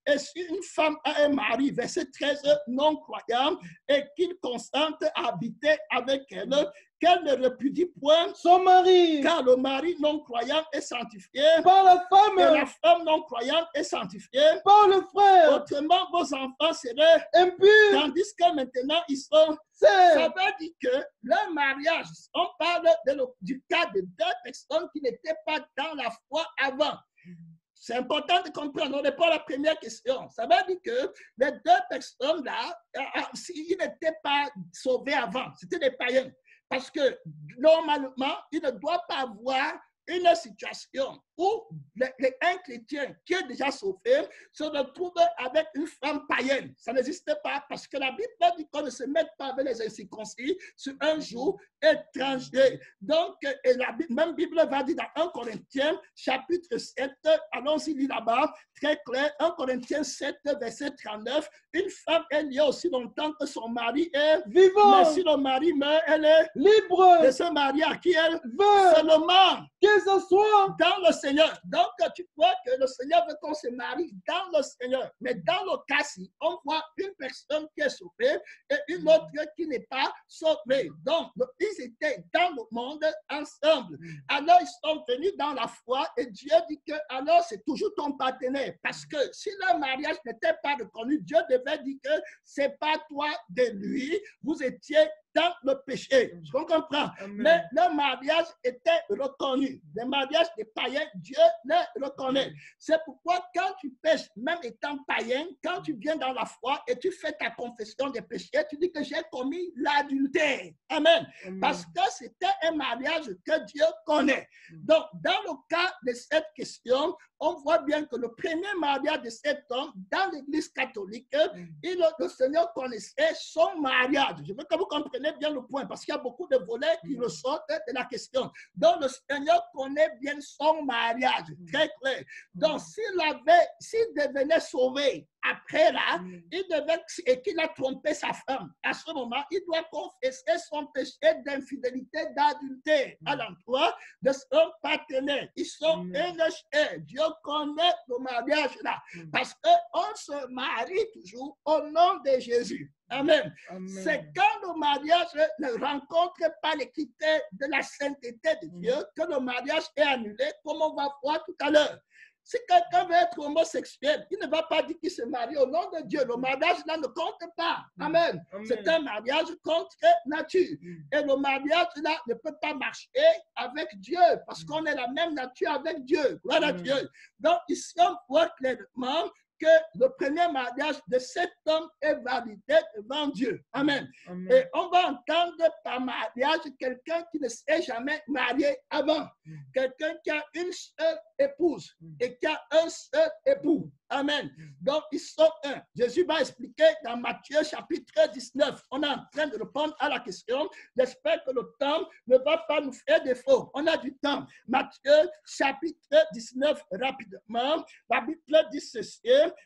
et si une femme a un mari, verset treize, non croyant, et qu'il consente à habiter avec elle, qu'elle ne répudie point, son mari, car le mari non croyant est sanctifié, par la et femme, la femme non croyante est sanctifiée. par le frère, Autrement, vos enfants seraient impur, tandis que maintenant ils sont. c'est Ça veut dire que le mariage, on parle de le- du cas de deux personnes qui n'étaient pas dans la foi avant. C'est important de comprendre. On répond à la première question. Ça veut dire que les deux personnes-là, euh, euh, ils n'étaient pas sauvés avant. C'était des païens. Parce que normalement, il ne doit pas avoir une situation où le- le- un chrétien qui est déjà sauvé se retrouve avec une femme païenne. Ça n'existe pas parce que la Bible dit qu'on ne se met pas avec les incirconcis sur un jour étranger. Donc, et la Bible- même Bible va dire dans un Corinthiens chapitre sept, allons-y lire là-bas, très clair, un Corinthiens sept, verset trente-neuf, une femme est liée aussi longtemps que son mari est vivant, mais si le mari meurt, elle est libre, de se marier à qui elle veut seulement que ce soit dans le Seigneur. Donc, tu vois que le Seigneur veut qu'on se marie dans le Seigneur. Mais dans le cas-ci, on voit une personne qui est sauvée et une autre qui n'est pas sauvée. Donc, ils étaient dans le monde ensemble. Alors, ils sont venus dans la foi et Dieu dit que alors c'est toujours ton partenaire. Parce que si le mariage n'était pas reconnu, Dieu devait dire que c'est pas toi de lui, vous étiez dans le péché. Je comprends. Amen. Mais le mariage était reconnu. Le mariage des païens, Dieu le reconnaît. C'est pourquoi quand tu pêches, même étant païen, quand tu viens dans la foi et tu fais ta confession des péchés, tu dis que j'ai commis l'adultère. Amen. Amen. Parce que c'était un mariage que Dieu connaît. Donc, dans le cas de cette question, on voit bien que le premier mariage de cet homme dans l'Église catholique, il, le Seigneur connaissait son mariage. Je veux que vous compreniez bien le point, parce qu'il y a beaucoup de volets qui ressortent de la question. Donc, le Seigneur connaît bien son mariage, très clair. Donc, s'il avait, s'il devenait sauvé après là, il devait, et qu'il a trompé sa femme, à ce moment, il doit confesser son péché d'infidélité, d'adultère à l'endroit de son partenaire. Ils sont un. Dieu connaît le mariage là, parce qu'on se marie toujours au nom de Jésus. Amen. Amen. C'est quand le mariage ne rencontre pas les critères de la sainteté de Dieu que le mariage est annulé, comme on va voir tout à l'heure. Si quelqu'un veut être homosexuel, il ne va pas dire qu'il se marie au nom de Dieu. Le mariage là ne compte pas. Amen. Amen. C'est un mariage contre nature. Et le mariage là ne peut pas marcher avec Dieu parce qu'on est la même nature avec Dieu. Gloire à Dieu. Donc ici on voit clairement que le premier mariage de cet homme est validé devant Dieu. Amen. Amen. Et on va entendre par mariage quelqu'un qui ne s'est jamais marié avant. Quelqu'un qui a une seule épouse et qui a un seul époux. Amen. Donc, ils sont un. Jésus va expliquer dans Matthieu chapitre dix-neuf. On est en train de répondre à la question. J'espère que le temps ne va pas nous faire défaut. On a du temps. Matthieu chapitre dix-neuf, rapidement. La Bible dit ceci.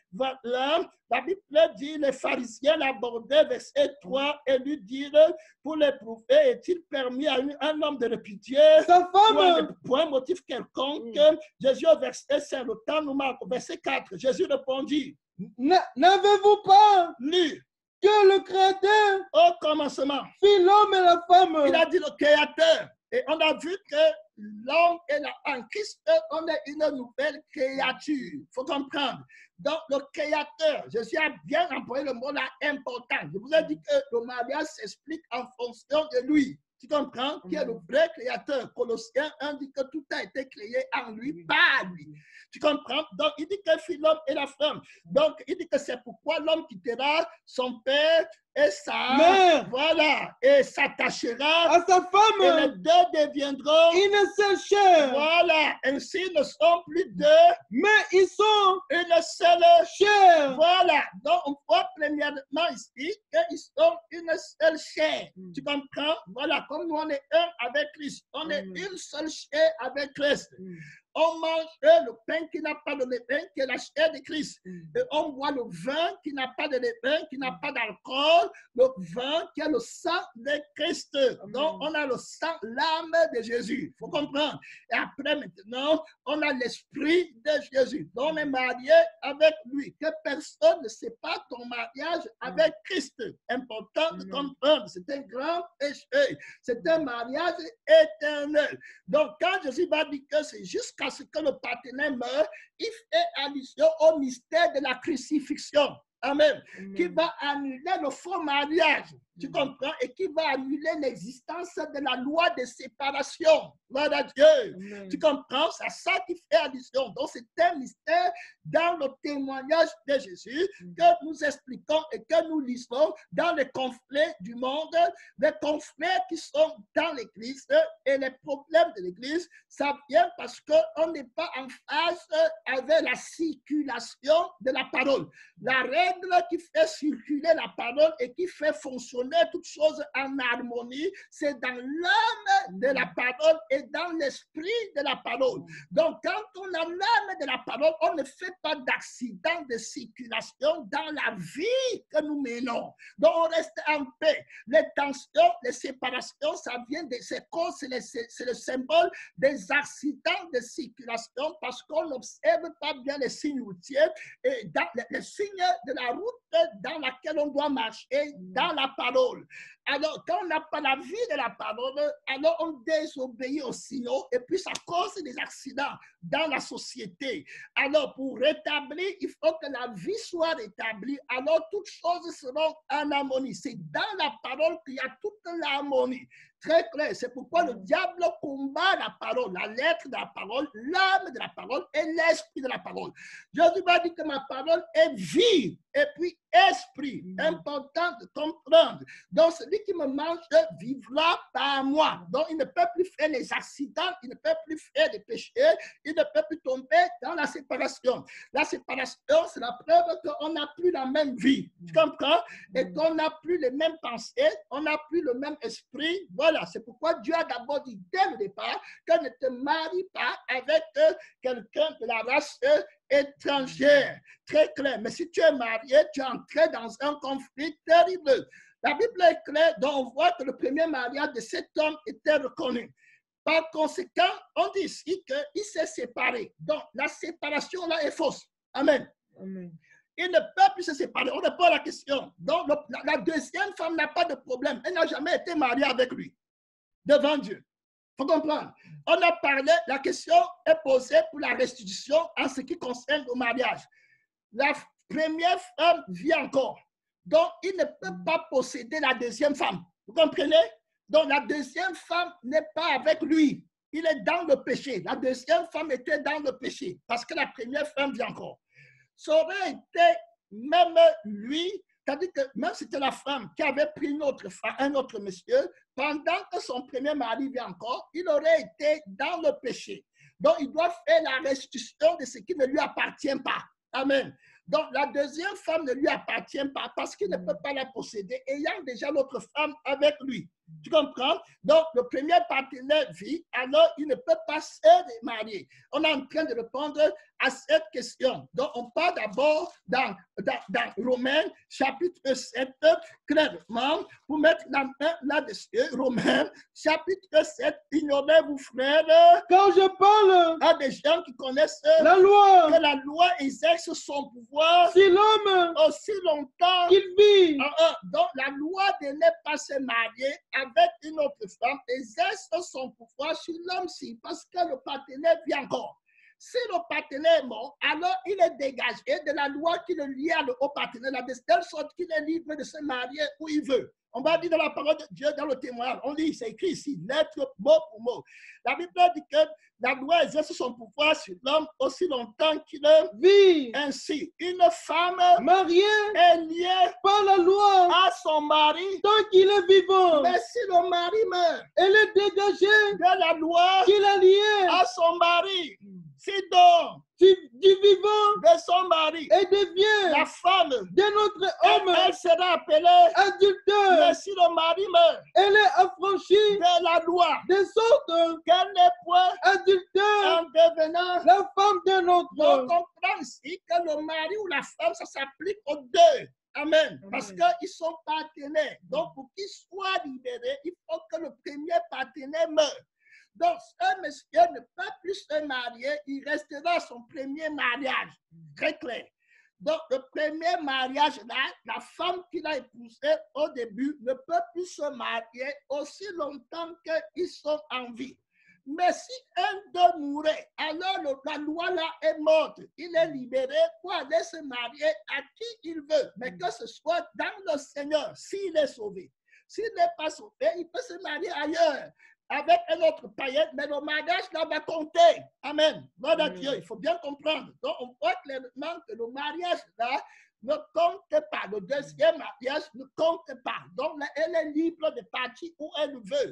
Voilà. La Bible dit, les pharisiens l'abordaient, verset trois, et lui dirent, pour l'éprouver, est-il permis à un, un homme de répudier Sa pour un, femme, pour un motif quelconque? Mm. Jésus, au verset cinq, le temps nous marque, verset quatre, Jésus répondit, n'a- n'avez-vous pas lu que le Créateur au commencement. fit l'homme et la femme? Il a dit le Créateur. Et on a vu que l'homme et la, en Christ, on est une nouvelle créature. Il faut comprendre. Donc, le Créateur, Jésus a bien employé le mot là important. Je vous ai dit que le mariage s'explique en fonction de lui. Tu comprends? Qui est le vrai créateur. Colossiens un dit que tout a été créé en lui, par lui. Tu comprends? Donc, il dit que fit l'homme et la femme. Donc, il dit que c'est pourquoi l'homme quittera son père et sa mère. Voilà. Et s'attachera. À sa Et femme, les deux deviendront. une seule chair, Voilà. Ainsi ne sont plus deux, mais ils sont une seule. chair. Voilà. Donc, on voit premièrement ici qu'ils sont une seule chair. Tu comprends? Voilà. Comme nous, on est un avec Christ. On est Mm. une seule chair avec Christ. Mm. on mange le pain qui n'a pas de levain, qui est la chair de Christ. Et on boit le vin qui n'a pas de levain, qui n'a pas d'alcool, le vin qui est le sang de Christ. Donc, on a le sang, l'âme de Jésus. Il faut comprendre. Et après, maintenant, on a l'esprit de Jésus. Donc, on est marié avec lui. Que personne ne sépare ton mariage avec Christ. Important de comprendre. C'est un grand péché. C'est un mariage éternel. Donc, quand Jésus va dire que c'est jusqu'à ce que le partenaire meure, il fait allusion au mystère de la crucifixion. Amen. Amen. Qui va annuler le faux mariage. Tu comprends? Et qui va annuler l'existence de la loi de séparation. Gloire à Dieu. Amen. Tu comprends? C'est à ça qui fait allusion. Donc, c'est un mystère dans le témoignage de Jésus que nous expliquons et que nous lisons dans les conflits du monde, les conflits qui sont dans l'Église et les problèmes de l'Église. Ça vient parce qu'on n'est pas en phase avec la circulation de la parole. La règle qui fait circuler la parole et qui fait fonctionner toutes choses en harmonie, c'est dans l'âme de la parole et dans l'esprit de la parole. Donc, quand on a l'âme de la parole, on ne fait pas d'accident de circulation dans la vie que nous menons. Donc, on reste en paix. Les tensions, les séparations, ça vient de ces causes, c'est le symbole des accidents de circulation parce qu'on n'observe pas bien les signes routiers et dans les, les signes de la route dans laquelle on doit marcher dans la parole. Alors, quand on n'a pas la vie de la parole, alors on désobéit aux signaux et puis ça cause des accidents dans la société. Alors, pour rétablir, il faut que la vie soit rétablie. Alors, toutes choses seront en harmonie. C'est dans la parole qu'il y a toute l'harmonie. Très clair. C'est pourquoi le diable combat la parole, la lettre de la parole, l'âme de la parole et l'esprit de la parole. Jésus va dire que ma parole est vie et puis esprit. Important de comprendre. Donc, celui qui me mange vivra par moi. Donc, il ne peut plus faire les accidents, il ne peut plus faire des péchés, il ne peut plus tomber dans la séparation. La séparation, c'est la preuve qu'on n'a plus la même vie. Tu comprends? Et qu'on n'a plus les mêmes pensées, on n'a plus le même esprit. Voilà, c'est pourquoi Dieu a d'abord dit dès le départ que ne te marie pas avec euh, quelqu'un de la race euh, étrangère. Très clair. Mais si tu es marié, tu es entré dans un conflit terrible. La Bible est claire, donc on voit que le premier mariage de cet homme était reconnu. Par conséquent, on dit ici qu'il s'est séparé. Donc, la séparation là est fausse. Amen. Amen. Il ne peut plus se séparer. On répond à la question. Donc, le, la, la deuxième femme n'a pas de problème. Elle n'a jamais été mariée avec lui devant Dieu. Il faut comprendre. On a parlé, la question est posée pour la restitution en ce qui concerne le mariage. La première femme vit encore. Donc, il ne peut pas posséder la deuxième femme. Vous comprenez? Donc, la deuxième femme n'est pas avec lui. Il est dans le péché. La deuxième femme était dans le péché parce que la première femme vit encore. Ça aurait été même lui, c'est-à-dire que même si c'était la femme qui avait pris une autre femme, un autre monsieur, pendant que son premier mari vit encore, il aurait été dans le péché. Donc, il doit faire la restitution de ce qui ne lui appartient pas. Amen. Donc, la deuxième femme ne lui appartient pas parce qu'il ne peut pas la posséder, ayant déjà l'autre femme avec lui. Tu comprends? Donc, le premier partenaire vit, alors il ne peut pas se marier. On est en train de répondre à cette question. Donc, on part d'abord dans, dans, dans Romains, chapitre sept, clairement, pour mettre la main là-dessus. Romains, chapitre sept, ignorez-vous, frères. Quand je parle à des gens qui connaissent la loi, que la loi exerce son pouvoir si l'homme aussi longtemps qu'il vit, ah, ah, donc la loi de ne pas se marier avec une autre femme exerce son pouvoir sur l'homme-ci parce que le partenaire vit encore. Si le partenaire est mort, alors il est dégagé de la loi qui le lie au partenaire, de telle sorte qu'il est libre de se marier où il veut. On va dire dans la parole de Dieu, dans le témoignage, on lit, c'est écrit ici, lettre mot pour mot. La Bible dit que la loi exerce son pouvoir sur l'homme aussi longtemps qu'il vit. Ainsi, une femme mariée est liée par la loi à son mari tant qu'il est vivant. Mais si le mari meurt, elle est dégagée de la loi qu'il a liée à son mari. Si donc du, du vivant de son mari. et devient La femme, de notre elle, homme elle sera appelée, adultère. mais si le mari meurt, Elle est affranchie de la loi, de sorte qu'elle n'est point adultère en devenant. la femme d'un Donc, autre. comprendre ici que le mari ou la femme, ça s'applique aux deux. Amen. Parce qu'ils sont partenaires. Donc, pour qu'ils soient libérés, il faut que le premier partenaire meure. Donc, un monsieur ne peut plus se marier, il restera à son premier mariage. Très clair. Donc, le premier mariage, là, la femme qu'il a épousée au début ne peut plus se marier aussi longtemps qu'ils sont en vie. Mais si un d'eux mourait, alors le, la loi là est morte. Il est libéré pour aller se marier à qui il veut, mais que ce soit dans le Seigneur, s'il est sauvé. S'il n'est pas sauvé, il peut se marier ailleurs avec un autre païen, mais le mariage là va compter. Amen. Gloire à Dieu, il faut bien comprendre. Donc, on voit clairement que le mariage là ne compte pas. Le deuxième mariage ne compte pas. Donc, là, elle est libre de partir où elle veut.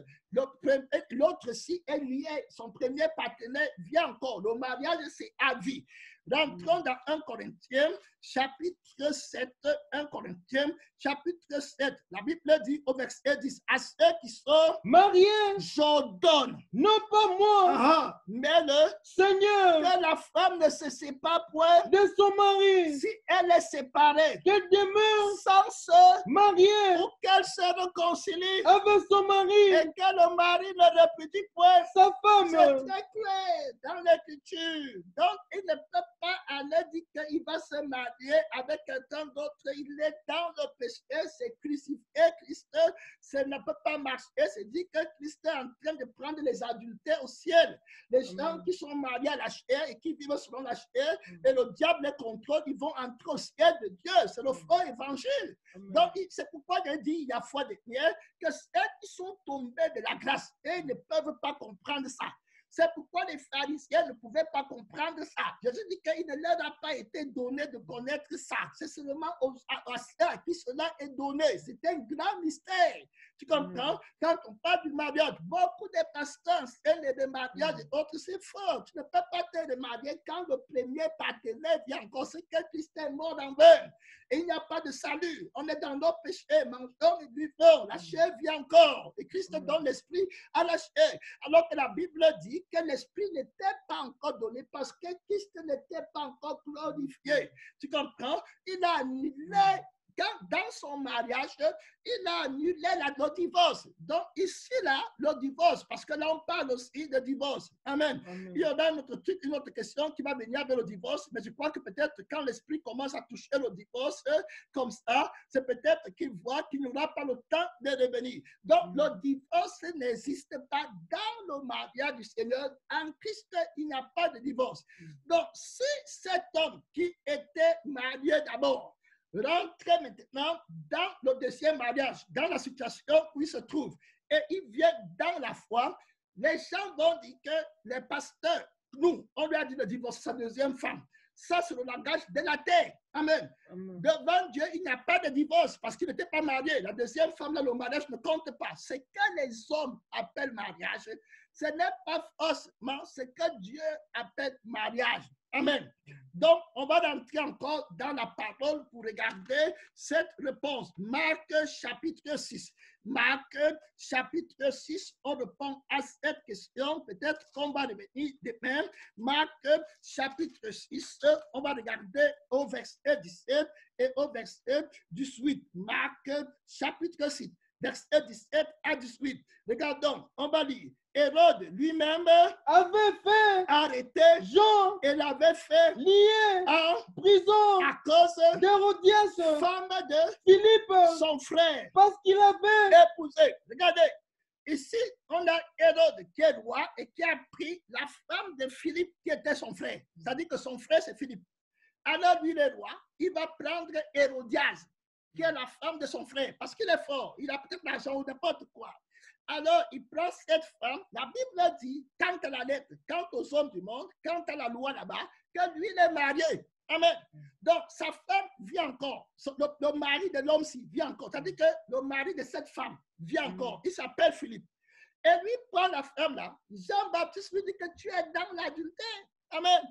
L'autre, si elle y est, son premier partenaire vient encore. Le mariage, c'est à vie. Rentrons dans un Corinthiens, chapitre sept. un Corinthiens, chapitre sept. La Bible dit au verset dix, à ceux qui sont mariés, j'ordonne. non pas moi, Uh-huh. Mais le Seigneur, que la femme ne se sépare point de son mari, si elle est séparée qu'elle demeure sans se mariée ou qu'elle se réconcilie avec son mari, et que le mari ne répudie point. sa C'est femme. très clair dans l'écriture. Donc, il ne peut pas aller dire qu'il va se marier avec quelqu'un d'autre. Il est dans le péché, c'est crucifié Christ. Ça ne peut pas marcher. C'est dit que Christ est en train de prendre les adultères au ciel. Les gens Amen. qui sont mariés à la chair et qui vivent selon la chair, et le diable les contrôle, ils vont entrer au ciel de Dieu. C'est le faux évangile. Amen. Donc, c'est pourquoi je dis il y a foi de prière que ceux qui sont tombés de la grâce et ne peuvent pas comprendre ça. C'est pourquoi les pharisiens ne pouvaient pas comprendre ça. Jésus dit qu'il ne leur a pas été donné de connaître ça. C'est seulement aux, à, à ceux à qui cela est donné. C'est un grand mystère. Tu comprends? Mm. Quand on parle du mariage, beaucoup de pasteurs enseignent des mariages et autres, c'est faux. Tu ne peux pas te marier quand le premier partenaire vient encore. C'est que Christ est mort en vain. Et il n'y a pas de salut. On est dans nos péchés, mangeons et buvons. La chair vient encore. Et Christ mm. donne l'esprit à la chair. Alors que la Bible dit que l'esprit n'était pas encore donné parce que Christ n'était pas encore glorifié. Tu comprends? Il a annulé, dans son mariage, il a annulé la, le divorce. Donc ici, là, le divorce, parce que là, on parle aussi de divorce. Amen. Amen. Il y aura une autre, une autre question qui va venir avec le divorce, mais je crois que peut-être quand l'esprit commence à toucher le divorce, comme ça, c'est peut-être qu'il voit qu'il n'aura pas le temps de revenir. Donc, Amen. Le divorce n'existe pas dans le mariage du Seigneur. En Christ, il n'y a pas de divorce. Donc, si cet homme qui était marié d'abord, rentre maintenant dans le deuxième mariage, dans la situation où il se trouve, et il vient dans la foi, les gens vont dire que les pasteurs, nous, on lui a dit de divorcer sa deuxième femme. Ça, c'est le langage de la terre. Amen. Amen. Devant Dieu, il n'y a pas de divorce parce qu'il n'était pas marié. La deuxième femme, là, le mariage ne compte pas. Ce que les hommes appellent mariage, ce n'est pas forcément ce que Dieu appelle mariage. Amen. Donc, on va rentrer encore dans la parole pour regarder cette réponse. Marc chapitre six. Marc chapitre six, on répond à cette question. Peut-être qu'on va revenir demain. Marc chapitre six, on va regarder au verset dix-sept et au verset dix-huit. Marc chapitre six, verset dix-sept à dix-huit. Regardons, on va lire. Hérode lui-même avait fait arrêter Jean et l'avait fait lié en prison à cause d'Hérodias, femme de Philippe, son frère, parce qu'il avait épousé. Regardez, ici, on a Hérode qui est roi et qui a pris la femme de Philippe qui était son frère. C'est-à-dire que son frère, c'est Philippe. Alors, lui, le roi, il va prendre Hérodias, qui est la femme de son frère, parce qu'il est fort. Il a peut-être l'argent ou n'importe quoi. Alors, il prend cette femme. La Bible dit, quant à la lettre, quant aux hommes du monde, quant à la loi là-bas, que lui, il est marié. Amen. Donc, sa femme vit encore. Le, le mari de l'homme-ci vit encore. C'est-à-dire que le mari de cette femme vit encore. Il s'appelle Philippe. Et lui prend la femme là. Jean-Baptiste lui dit que tu es dans l'adultère. Amen.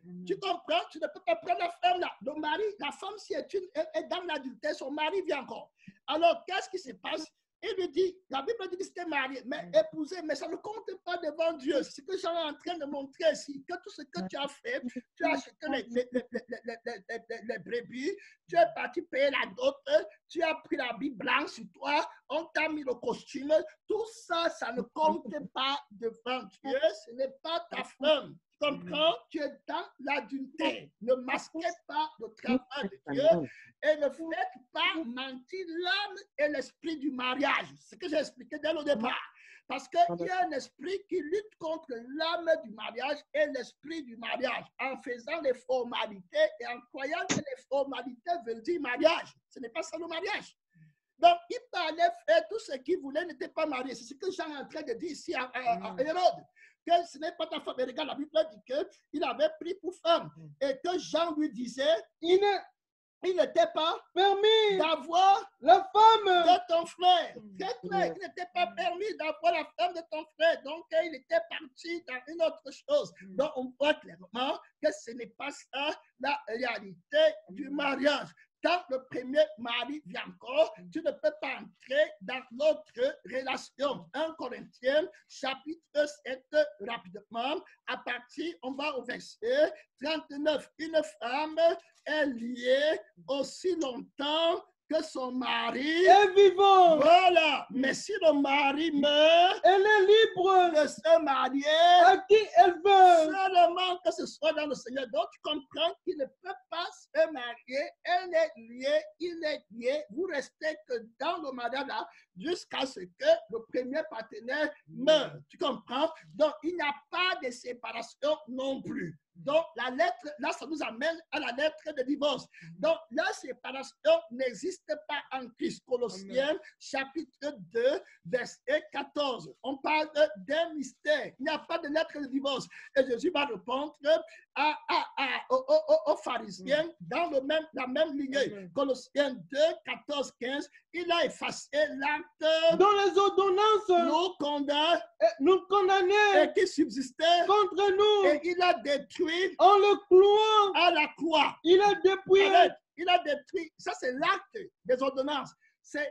Amen. Tu comprends? Tu ne peux pas prendre la femme là. Le mari, la femme, si est, une, est, est dans l'adultère, son mari vient encore. Alors, qu'est-ce qui se passe? Il lui dit, la Bible dit que c'était marié, mais épousé, mais ça ne compte pas devant Dieu. C'est ce que j'en suis en train de montrer ici. Que tout ce que tu as fait, tu as acheté les, les, les, les, les, les, les, les brebis, tu es parti payer la dot, tu as pris l'habit blanc sur toi, on t'a mis le costume. Tout ça, ça ne compte pas devant Dieu. Ce n'est pas ta femme. Tu comprends? Tu es dans l'adultère. Ne masquez pas le travail de Dieu et ne faites pas mentir l'âme et l'esprit du mariage. C'est ce que j'ai expliqué dès le départ. Parce qu'il y a un esprit qui lutte contre l'âme du mariage et l'esprit du mariage en faisant les formalités et en croyant que les formalités veulent dire mariage. Ce n'est pas ça le mariage. Donc, il parlait faire tout ce qu'il voulait, n'était pas marié. C'est ce que Jean est en train de dire ici à, à, à Hérode. Que ce n'est pas ta femme. Et regarde, la Bible dit qu'il avait pris pour femme. Et que Jean lui disait, il ne... Il n'était pas permis d'avoir la femme de ton frère. Très clair, il n'était pas permis d'avoir la femme de ton frère. Donc, il était parti dans une autre chose. Donc, on voit clairement que ce n'est pas ça la réalité du mariage. Quand le premier mari vient encore, tu ne peux pas entrer dans l'autre relation. un Corinthiens, chapitre sept, rapidement, à partir, on va au verset trente-neuf. Une femme est liée aussi longtemps que son mari est vivant. Voilà. Mais si le mari meurt, elle est libre de se marier à qui elle veut. Seulement que ce soit dans le Seigneur. Donc, tu comprends qu'il ne peut pas se marier. Elle est liée, il est lié. Vous restez que dans le mariage là jusqu'à ce que le premier partenaire meure. Tu comprends? Donc, il n'y a pas de séparation non plus. Donc, la lettre, là, ça nous amène à la lettre de divorce. Donc, la séparation n'existe pas en Christ. Colossiens, chapitre deux, verset quatorze. On parle d'un mystère. Il n'y a pas de lettre de divorce. Et Jésus va répondre à, à, à, aux, aux, aux pharisiens dans le même, la même lignée. Colossiens deux, quatorze, quinze. Il a effacé l'acte dont les ordonnances nous condamnent, nous condamnaient et qui subsistait contre nous. Et il a détruit en le clouant à la croix. Il a dépouillé. Arrête. Il a détruit. Ça, c'est l'acte des ordonnances. C'est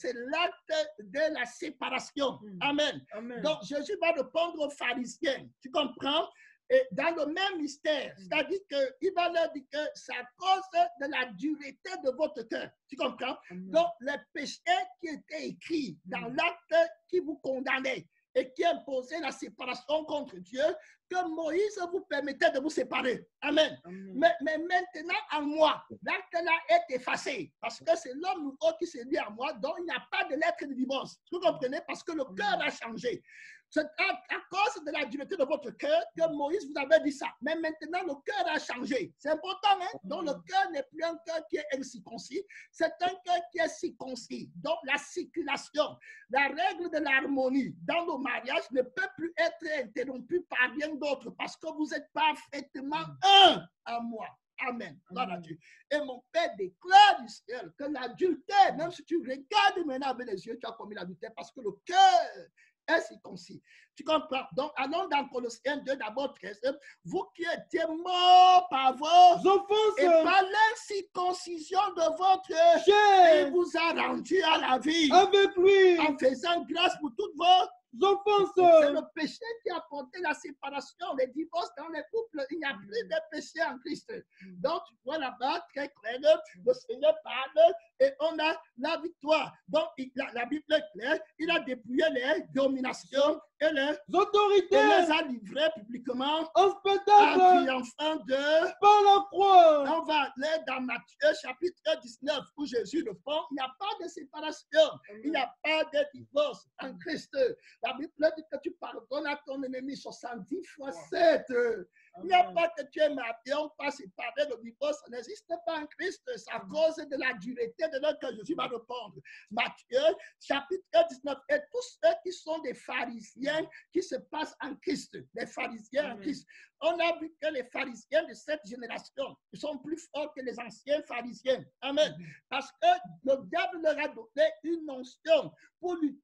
l'acte de la séparation. Amen. Amen. Donc, Jésus va répondre aux pharisiens. Tu comprends? Et dans le même mystère, c'est-à-dire qu'il va leur dire que c'est à cause de la dureté de votre cœur. Tu comprends? Amen. Donc, les péchés qui étaient écrits dans l'acte qui vous condamnait et qui imposait la séparation contre Dieu, que Moïse vous permettait de vous séparer. Amen. Amen. Mais, mais maintenant, en moi, l'acte-là est effacé. Parce que c'est l'homme nouveau qui s'est lié à moi, donc il n'y a pas de lettre de divorce. Vous comprenez? Parce que le cœur a changé. C'est à, à cause de la dureté de votre cœur que Moïse vous avait dit ça. Mais maintenant, le cœur a changé. C'est important, hein? Donc, le cœur n'est plus un cœur qui est incirconcis. C'est un cœur qui est circoncis. Donc, la circulation, la règle de l'harmonie dans le mariage ne peut plus être interrompue par rien d'autre parce que vous êtes parfaitement un à moi. Amen. Gloire à Dieu. Et mon Père déclare du ciel que l'adultère, même si tu regardes maintenant avec les yeux, tu as commis l'adultère parce que le cœur est circoncis. Tu comprends? Donc, allons dans Colossiens deux, d'abord treize. Vous qui étiez morts par vos offenses et par l'incirconcision de votre chair, il vous a rendu à la vie avec lui en faisant grâce pour toutes vos offenses. C'est le péché qui a porté la séparation, les divorces dans les couples. Il n'y a plus de péché en Christ. Donc, tu vois là-bas, très clair, le Seigneur parle et on a la victoire. Donc, il, la, la Bible est claire, il a dépouillé les dominations et les autorités. Et les a livrés publiquement en spectacle en triomphant de par la croix. On va aller dans Matthieu chapitre dix-neuf où Jésus répond, il n'y a pas de séparation, il n'y a pas de divorce en Christ. La Bible dit que tu pardonnes à ton ennemi soixante-dix fois sept. Il n'y a pas que tu es marié, on passe séparer, le divorce, ça n'existe pas en Christ. C'est à cause de la dureté de l'homme que Jésus va répondre. Matthieu chapitre dix-neuf. Et tous ceux qui sont des pharisiens qui se passent en Christ, les pharisiens en Christ. On a vu que les pharisiens de cette génération ils sont plus forts que les anciens pharisiens. Amen. Parce que le diable leur a donné une notion pour lutter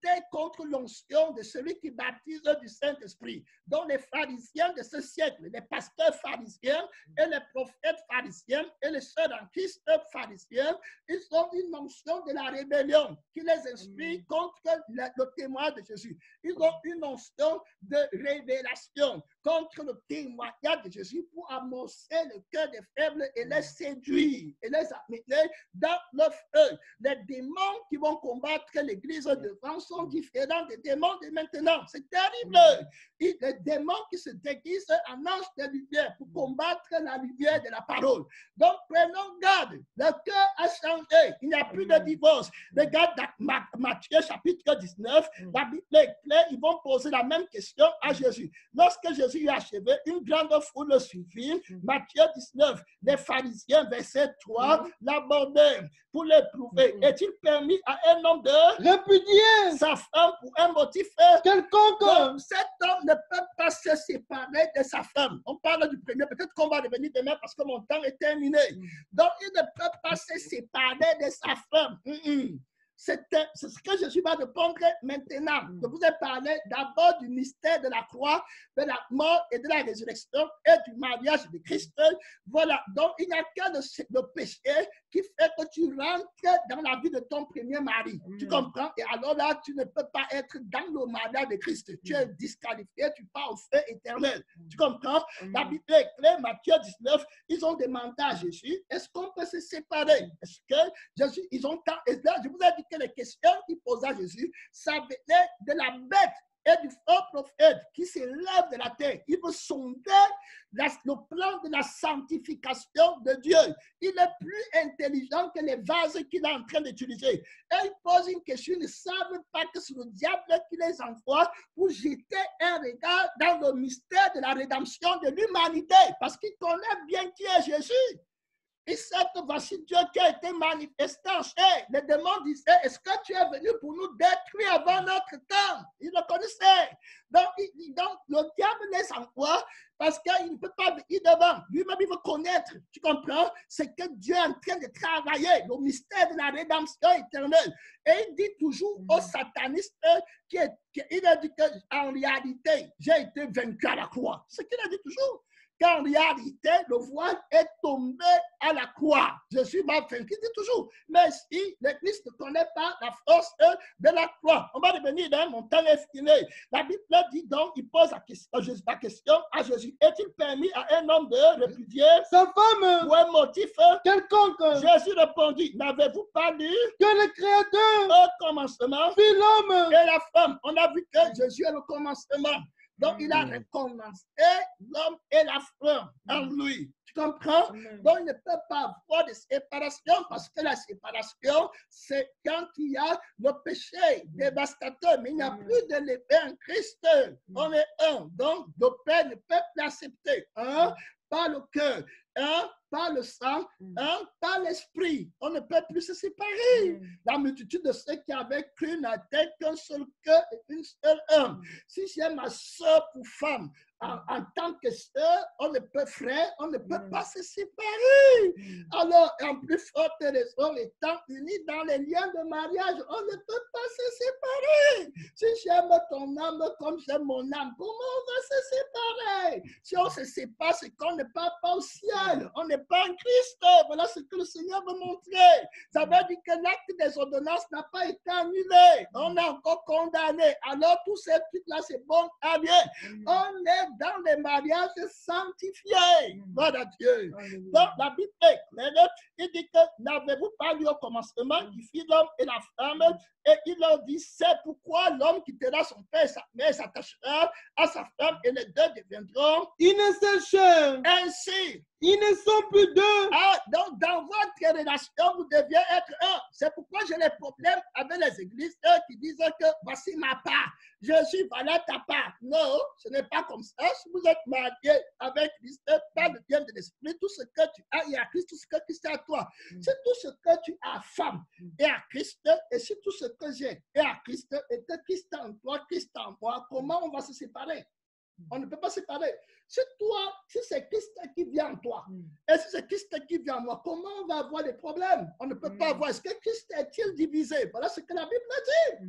luttaient contre l'onction de celui qui baptise du Saint-Esprit. Donc les pharisiens de ce siècle, les pasteurs pharisiens et les prophètes pharisiens et les sœurs en Christ pharisiens, ils ont une onction de la rébellion qui les inspire contre le, le témoin de Jésus. Ils ont une onction de révélation contre le témoignage de Jésus pour amorcer le cœur des faibles et les séduire et les amener dans le feu. Les démons qui vont combattre l'église devant sont différents des démons de maintenant. C'est terrible. Et les démons qui se déguisent en anges de lumière pour combattre la lumière de la parole. Donc prenons garde. Le cœur a changé. Il n'y a plus de divorce. Regarde dans Matthieu chapitre dix-neuf, la Bible est claire. Ils vont poser la même question à Jésus. Lorsque Jésus eut achevé, une grande foule le suivit. Matthieu dix-neuf, les pharisiens, verset trois, l'abordaient pour l'éprouver. Est-il permis à un homme de répudier sa femme pour un motif quelconque? Donc, cet homme ne peut pas se séparer de sa femme. On parle du premier, peut-être qu'on va revenir demain parce que mon temps est terminé. Donc, il ne peut pas se séparer de sa femme. Mm-mm. C'est ce que Jésus va répondre maintenant. Je vous ai parlé d'abord du mystère de la croix, de la mort et de la résurrection et du mariage de Christ. Voilà, donc il n'y a qu'un de, de péché qui fait que tu rentres dans la vie de ton premier mari. Mm. Tu comprends? Et alors là, tu ne peux pas être dans le mariage de Christ. Tu es disqualifié, tu pars au feu éternel. Mm. Tu comprends? Mm. La Bible est claire, Matthieu dix-neuf, ils ont demandé à Jésus, est-ce qu'on peut se séparer? Est-ce que Jésus, ils ont tant... Et là, je vous ai dit que les questions qu'il posa à Jésus, ça venait de la bête et du faux prophète qui s'élève de la terre. Il veut sonder la, le plan de la sanctification de Dieu. Il est plus intelligent que les vases qu'il est en train d'utiliser. Et il pose une question, ils ne savent pas que c'est le diable qui les envoie pour jeter un regard dans le mystère de la rédemption de l'humanité. Parce qu'il connaît bien qui est Jésus. Et cette voici Dieu qui a été manifesté en chair. Les démons disaient, est-ce que tu es venu pour nous détruire avant notre temps? Ils le connaissaient. Donc, il, donc le diable les envoie parce qu'il ne peut pas venir devant. Lui-même, il veut connaître. Tu comprends? C'est que Dieu est en train de travailler le mystère de la rédemption éternelle. Et il dit toujours aux satanistes qui est, qui, il a dit qu'en réalité, j'ai été vaincu à la croix. C'est ce qu'il a dit toujours. Qu'en réalité, le voile est tombé à la croix. Jésus m'a vaincu, il dit toujours. Mais si l'Église ne connaît pas la force de la croix, on va revenir dans mon temps est fini. La Bible dit donc, il pose la question, la question à Jésus. Est-il permis à un homme de répudier sa femme pour un motif quelconque? Jésus répondit, n'avez-vous pas lu que le Créateur au commencement fit l'homme et la femme? On a vu que Jésus est le commencement. Donc, il a recommencé l'homme et la femme en lui. Tu comprends? Donc, il ne peut pas avoir de séparation parce que la séparation, c'est quand il y a le péché dévastateur. Mais il n'y a plus de l'épée en Christ. On est un. Donc, le Père ne peut plus accepter. Un, par le cœur. Un, par le sang, un, par l'esprit. On ne peut plus se séparer. Mm. La multitude de ceux qui avaient cru n'étaient qu'un seul cœur et une seule âme. Si j'ai ma soeur pour femme, en, en tant que soeur, on ne peut, frère, on ne peut mm. pas se séparer. Mm. Alors, en plus forte raison, étant unis dans les liens de mariage, on ne peut pas se séparer. Si j'aime ton âme comme j'aime mon âme, comment on va se séparer? Si on se sépare, c'est qu'on ne part pas au ciel. On n'est pas en Christ. Voilà ce que le Seigneur veut montrer. Ça veut dire que l'acte des ordonnances n'a pas été annulé. On est encore condamné. Alors, tous ces trucs-là, c'est bon à bien. On est dans les mariages sanctifiés. Voilà Dieu. Donc, la Bible est claire. Il dit que n'avez-vous pas lu au commencement qui fit l'homme et la femme? Et il leur dit, c'est pourquoi l'homme quittera son père et sa mère, s'attachera à sa femme et les deux deviendront une seule chair. Ainsi, ils ne sont plus deux. Ah, donc, dans votre relation, vous deviez être un. C'est pourquoi j'ai les problèmes avec les églises eux, qui disent que voici ma part. Jésus, voilà ta part. Non, ce n'est pas comme ça. Si vous êtes marié avec Christ, par le bien de l'esprit, tout ce que tu as, il y a Christ, tout ce que Christ est à toi. Mm. C'est tout ce que tu as, femme, et à Christ, et c'est tout ce que j'ai, et à Christ, et que Christ en toi, Christ en moi. Comment on va se séparer? On ne peut pas se séparer. Si toi, si c'est Christ qui vient en toi, mm. et si c'est Christ qui vient en moi, comment on va avoir des problèmes? On ne peut mm. pas avoir. Est-ce que Christ est-il divisé? Voilà ce que la Bible dit. Mm.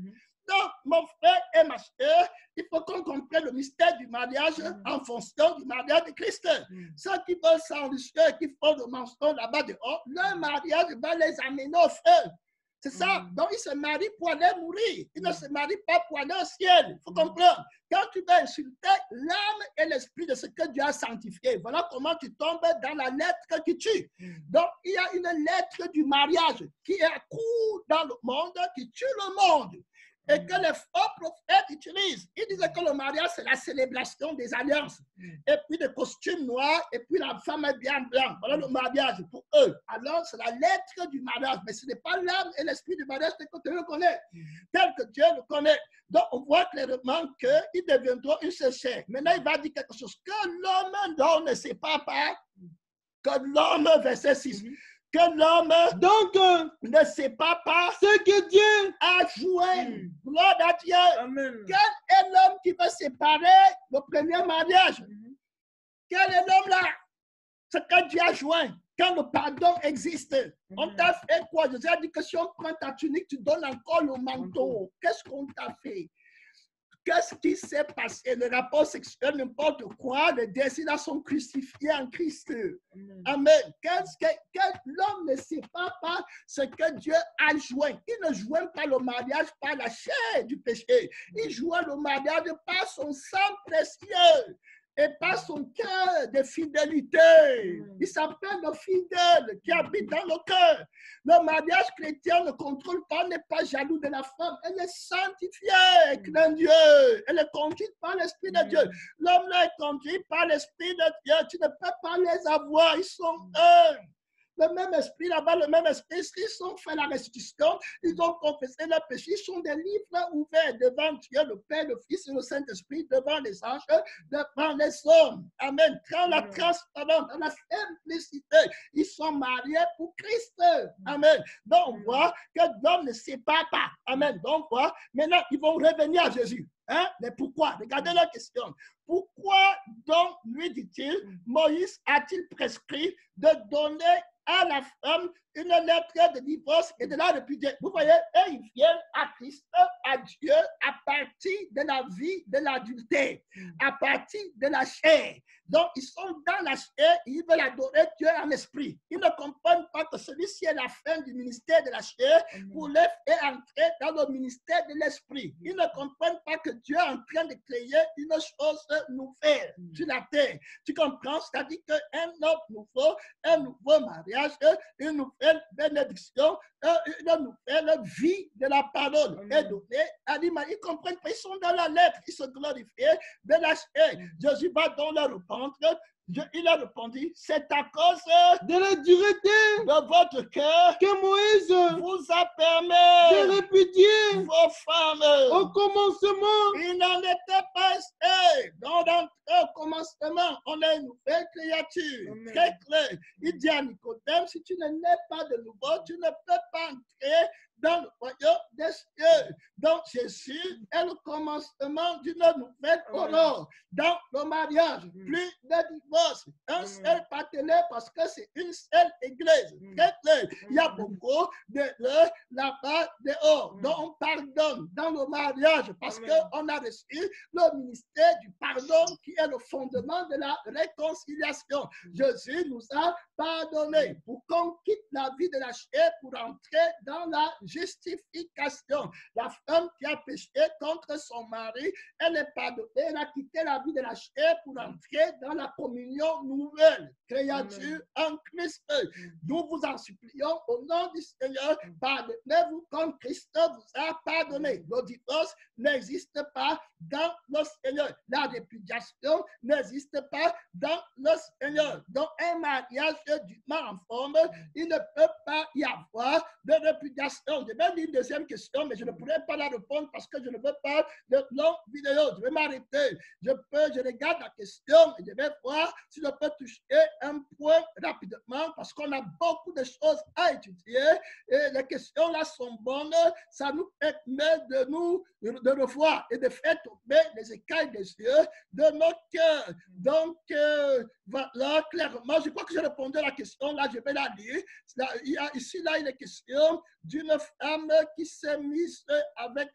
Donc, mon frère et ma soeur, il faut qu'on comprenne le mystère du mariage Mm. en fonction du mariage de Christ. Mm. Ceux qui veulent s'enrichir, qui font le mensonge là-bas dehors, leur mariage va les amener au feu. C'est ça. Mm. Donc, ils se marient pour aller mourir. Ils ne Mm. se marient pas pour aller au ciel. Il faut Mm. comprendre. Quand tu vas insulter l'âme et l'esprit de ce que Dieu a sanctifié, voilà comment tu tombes dans la lettre qui tue. Mm. Donc, il y a une lettre du mariage qui est à court dans le monde, qui tue le monde. Et que les faux prophètes utilisent. Ils disaient que le mariage, c'est la célébration des alliances. Et puis des costumes noirs, et puis la femme est bien blanche. Voilà le mariage pour eux. Alors, c'est la lettre du mariage. Mais ce n'est pas l'âme et l'esprit du mariage tel que tu le connais. Tel que Dieu le connaît. Donc, on voit clairement qu'ils deviendront une seule chair. Maintenant, il va dire quelque chose. Que l'homme dont ne sait pas, pas que l'homme, verset six, que l'homme Donc, euh, ne sait pas, pas ce que Dieu. à jouer. Mm. Gloire à Dieu. Amen. Quel est l'homme qui veut séparer le premier mariage? Mhm. Quel est l'homme là? C'est quand Dieu a joint, quand le pardon existe. On Mhm. t'a fait quoi? Jésus a dit que si on prend ta tunique, tu donnes encore le manteau. Manteau. Qu'est-ce qu'on t'a fait? Qu'est-ce qui s'est passé? Le rapport sexuel, n'importe quoi, les désirs sont crucifiés en Christ. Amen. Amen. Qu'est-ce que, que l'homme ne sait pas, pas ce que Dieu a joint. Il ne joint pas le mariage par la chair du péché. Il joint le mariage par son sang précieux et par son cœur de fidélité. Il s'appelle le fidèle qui habite dans le cœur. Le mariage chrétien ne contrôle pas, n'est pas jaloux de la femme. Elle est sanctifiée, craint Dieu. Elle est conduite par l'Esprit de Dieu. L'homme là est conduit par l'Esprit de Dieu. Tu ne peux pas les avoir. Ils sont un. Le même esprit là-bas, le même esprit, ils ont fait la restitution, ils ont confessé leur péché, ils sont des livres ouverts devant Dieu, le Père, le Fils et le Saint-Esprit, devant les anges, devant les hommes. Amen. Dans la transparence, dans la simplicité, ils sont mariés pour Christ. Amen. Donc, on voit que l'homme ne sépare pas. Amen. Donc, on voit, maintenant, ils vont revenir à Jésus. Hein? Mais pourquoi? Regardez la question. Pourquoi donc, lui dit-il, Moïse a-t-il prescrit de donner à la femme une lettre de divorce et de la répudier? Vous voyez, eux, ils viennent à Christ, à Dieu, à partir de la vie de l'adultère, à partir de la chair. Donc, ils sont dans la chair, ils veulent adorer Dieu en esprit. Ils ne comprennent pas que celui-ci est la fin du ministère de la chair pour les faire entrer dans le ministère de l'esprit. Ils ne comprennent pas que Dieu est en train de créer une chose nouvelle sur la terre. Tu comprends? C'est-à-dire qu'un autre nouveau, un nouveau mariage, une nouvelle bénédiction, une nouvelle vie de la parole est donnée à l'humanité. Ils comprennent pas, ils sont dans la lettre, ils se glorifient de la chair. Jésus va dans leur répondre. Je, il a répondu, c'est à cause De la dureté de votre cœur que Moïse vous a de permis répudier vos femmes. au commencement. Il n'en était pas resté. Donc, dans au commencement, on est une nouvelle créature. Amen. Très clair. Il dit à Nicodème, si tu ne nais pas de nouveau, tu ne peux pas entrer dans le royaume des cieux. Donc, Jésus est le commencement d'une nouvelle aurore. Dans le mariage, Mm. plus de divorce, un Amen. seul partenaire parce que c'est une seule église. Mm. Très clair. Il y a Mm. beaucoup de le là-bas dehors. Mm. Donc, on pardonne dans le mariage parce Amen. qu'on a reçu le ministère du pardon qui est le fondement de la réconciliation. Mm. Jésus nous a pardonné pour qu'on quitte la vie de la chair pour entrer dans la justification. La femme qui a péché contre son mari, elle est pardonnée, elle a quitté la vie de la chair pour entrer dans la communion nouvelle, créature en Christ. Nous vous en supplions au nom du Seigneur, pardonnez-vous comme Christ vous a pardonné. Le divorce n'existe pas dans le Seigneur. La répudiation n'existe pas dans le Seigneur. Dans un mariage dûment en forme, il ne peut pas y avoir de répudiation. Je vais dire une deuxième question, mais je ne pourrai pas la répondre parce que je ne veux pas de longue vidéo. Je vais m'arrêter. Je peux, je regarde la question et je vais voir si je peux toucher un point rapidement parce qu'on a beaucoup de choses à étudier et les questions là sont bonnes. Ça nous permet de nous de revoir et de faire tomber les écailles des yeux de notre cœur. Donc, euh, voilà, clairement, je crois que j'ai répondu à la question. Là, je vais la lire. Là, il y a, ici, là, il est question d'une femme qui s'est mise avec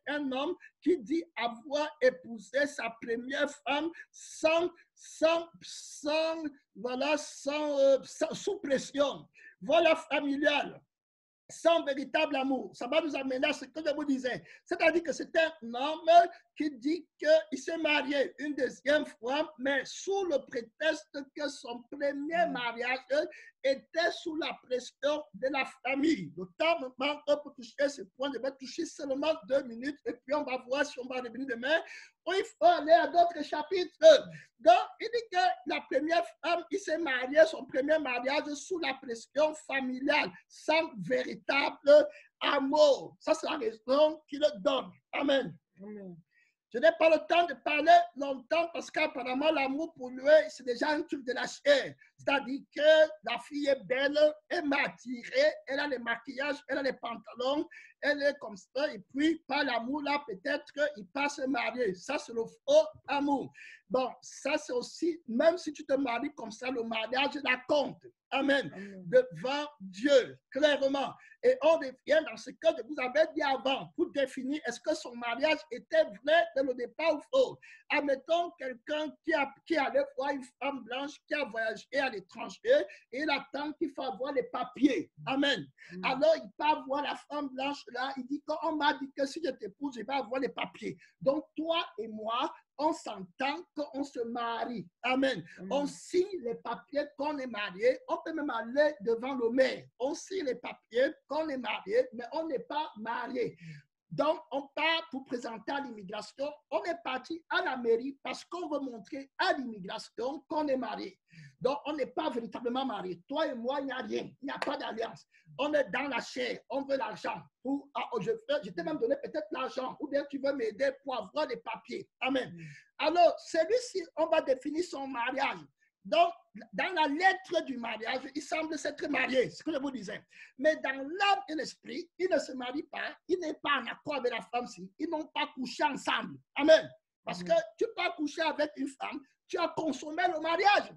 un homme qui dit avoir épousé sa première femme sans, sans, sans, voilà, sans, euh, sans, sous pression. Voilà familial. Sans véritable amour. Ça va nous amener à ce que je vous disais. C'est-à-dire que c'est un homme qui dit qu'il s'est marié une deuxième fois, mais sous le prétexte que son premier mariage était sous la pression de la famille. Le temps me manque pour toucher ce point. Je vais toucher seulement deux minutes et puis on va voir si on va revenir demain. Il faut aller à d'autres chapitres. Donc, il dit que la première femme, il s'est marié, son premier mariage sous la pression familiale, sans véritable amour. Ça, c'est la raison qu'il donne. Amen. Amen. Je n'ai pas le temps de parler longtemps parce qu'apparemment, l'amour pour lui, c'est déjà un truc de la chair. C'est-à-dire que la fille est belle, elle m'a attiré, elle a les maquillages, elle a les pantalons, elle est comme ça. Et puis, par l'amour, là, peut-être qu'il passe se marier. Ça, c'est le faux amour. Bon, ça, c'est aussi, même si tu te maries comme ça, le mariage la compte. Amen. Amen. Devant Dieu, clairement. Et on revient dans ce que je vous avais dit avant pour définir est-ce que son mariage était vrai dès le départ ou faux. Admettons quelqu'un qui, a, qui allait voir une femme blanche qui a voyagé à l'étranger et il attend qu'il faut avoir les papiers. Amen. Mm. Alors il part voir la femme blanche là, il dit qu'on m'a dit que si je t'épouse, je vais avoir les papiers. Donc toi et moi, on s'entend qu'on se marie. Amen. Amen. On signe les papiers qu'on est marié. On peut même aller devant le maire. On signe les papiers qu'on est marié, mais on n'est pas marié. Donc, on part pour présenter à l'immigration. On est parti à la mairie parce qu'on veut montrer à l'immigration qu'on est marié. Donc, on n'est pas véritablement marié. Toi et moi, il n'y a rien. Il n'y a pas d'alliance. On est dans la chair. On veut l'argent. Ou, ah, je, je t'ai même donné peut-être l'argent. Ou bien tu veux m'aider pour avoir les papiers. Amen. Mm. Alors, celui-ci, on va définir son mariage. Donc, dans la lettre du mariage, il semble s'être marié, ce que je vous disais. Mais dans l'âme et l'esprit, il ne se marie pas, il n'est pas en accord avec la femme-ci, ils n'ont pas couché ensemble. Amen. Parce Amen. Que tu peux coucher avec une femme, tu as consommé le mariage.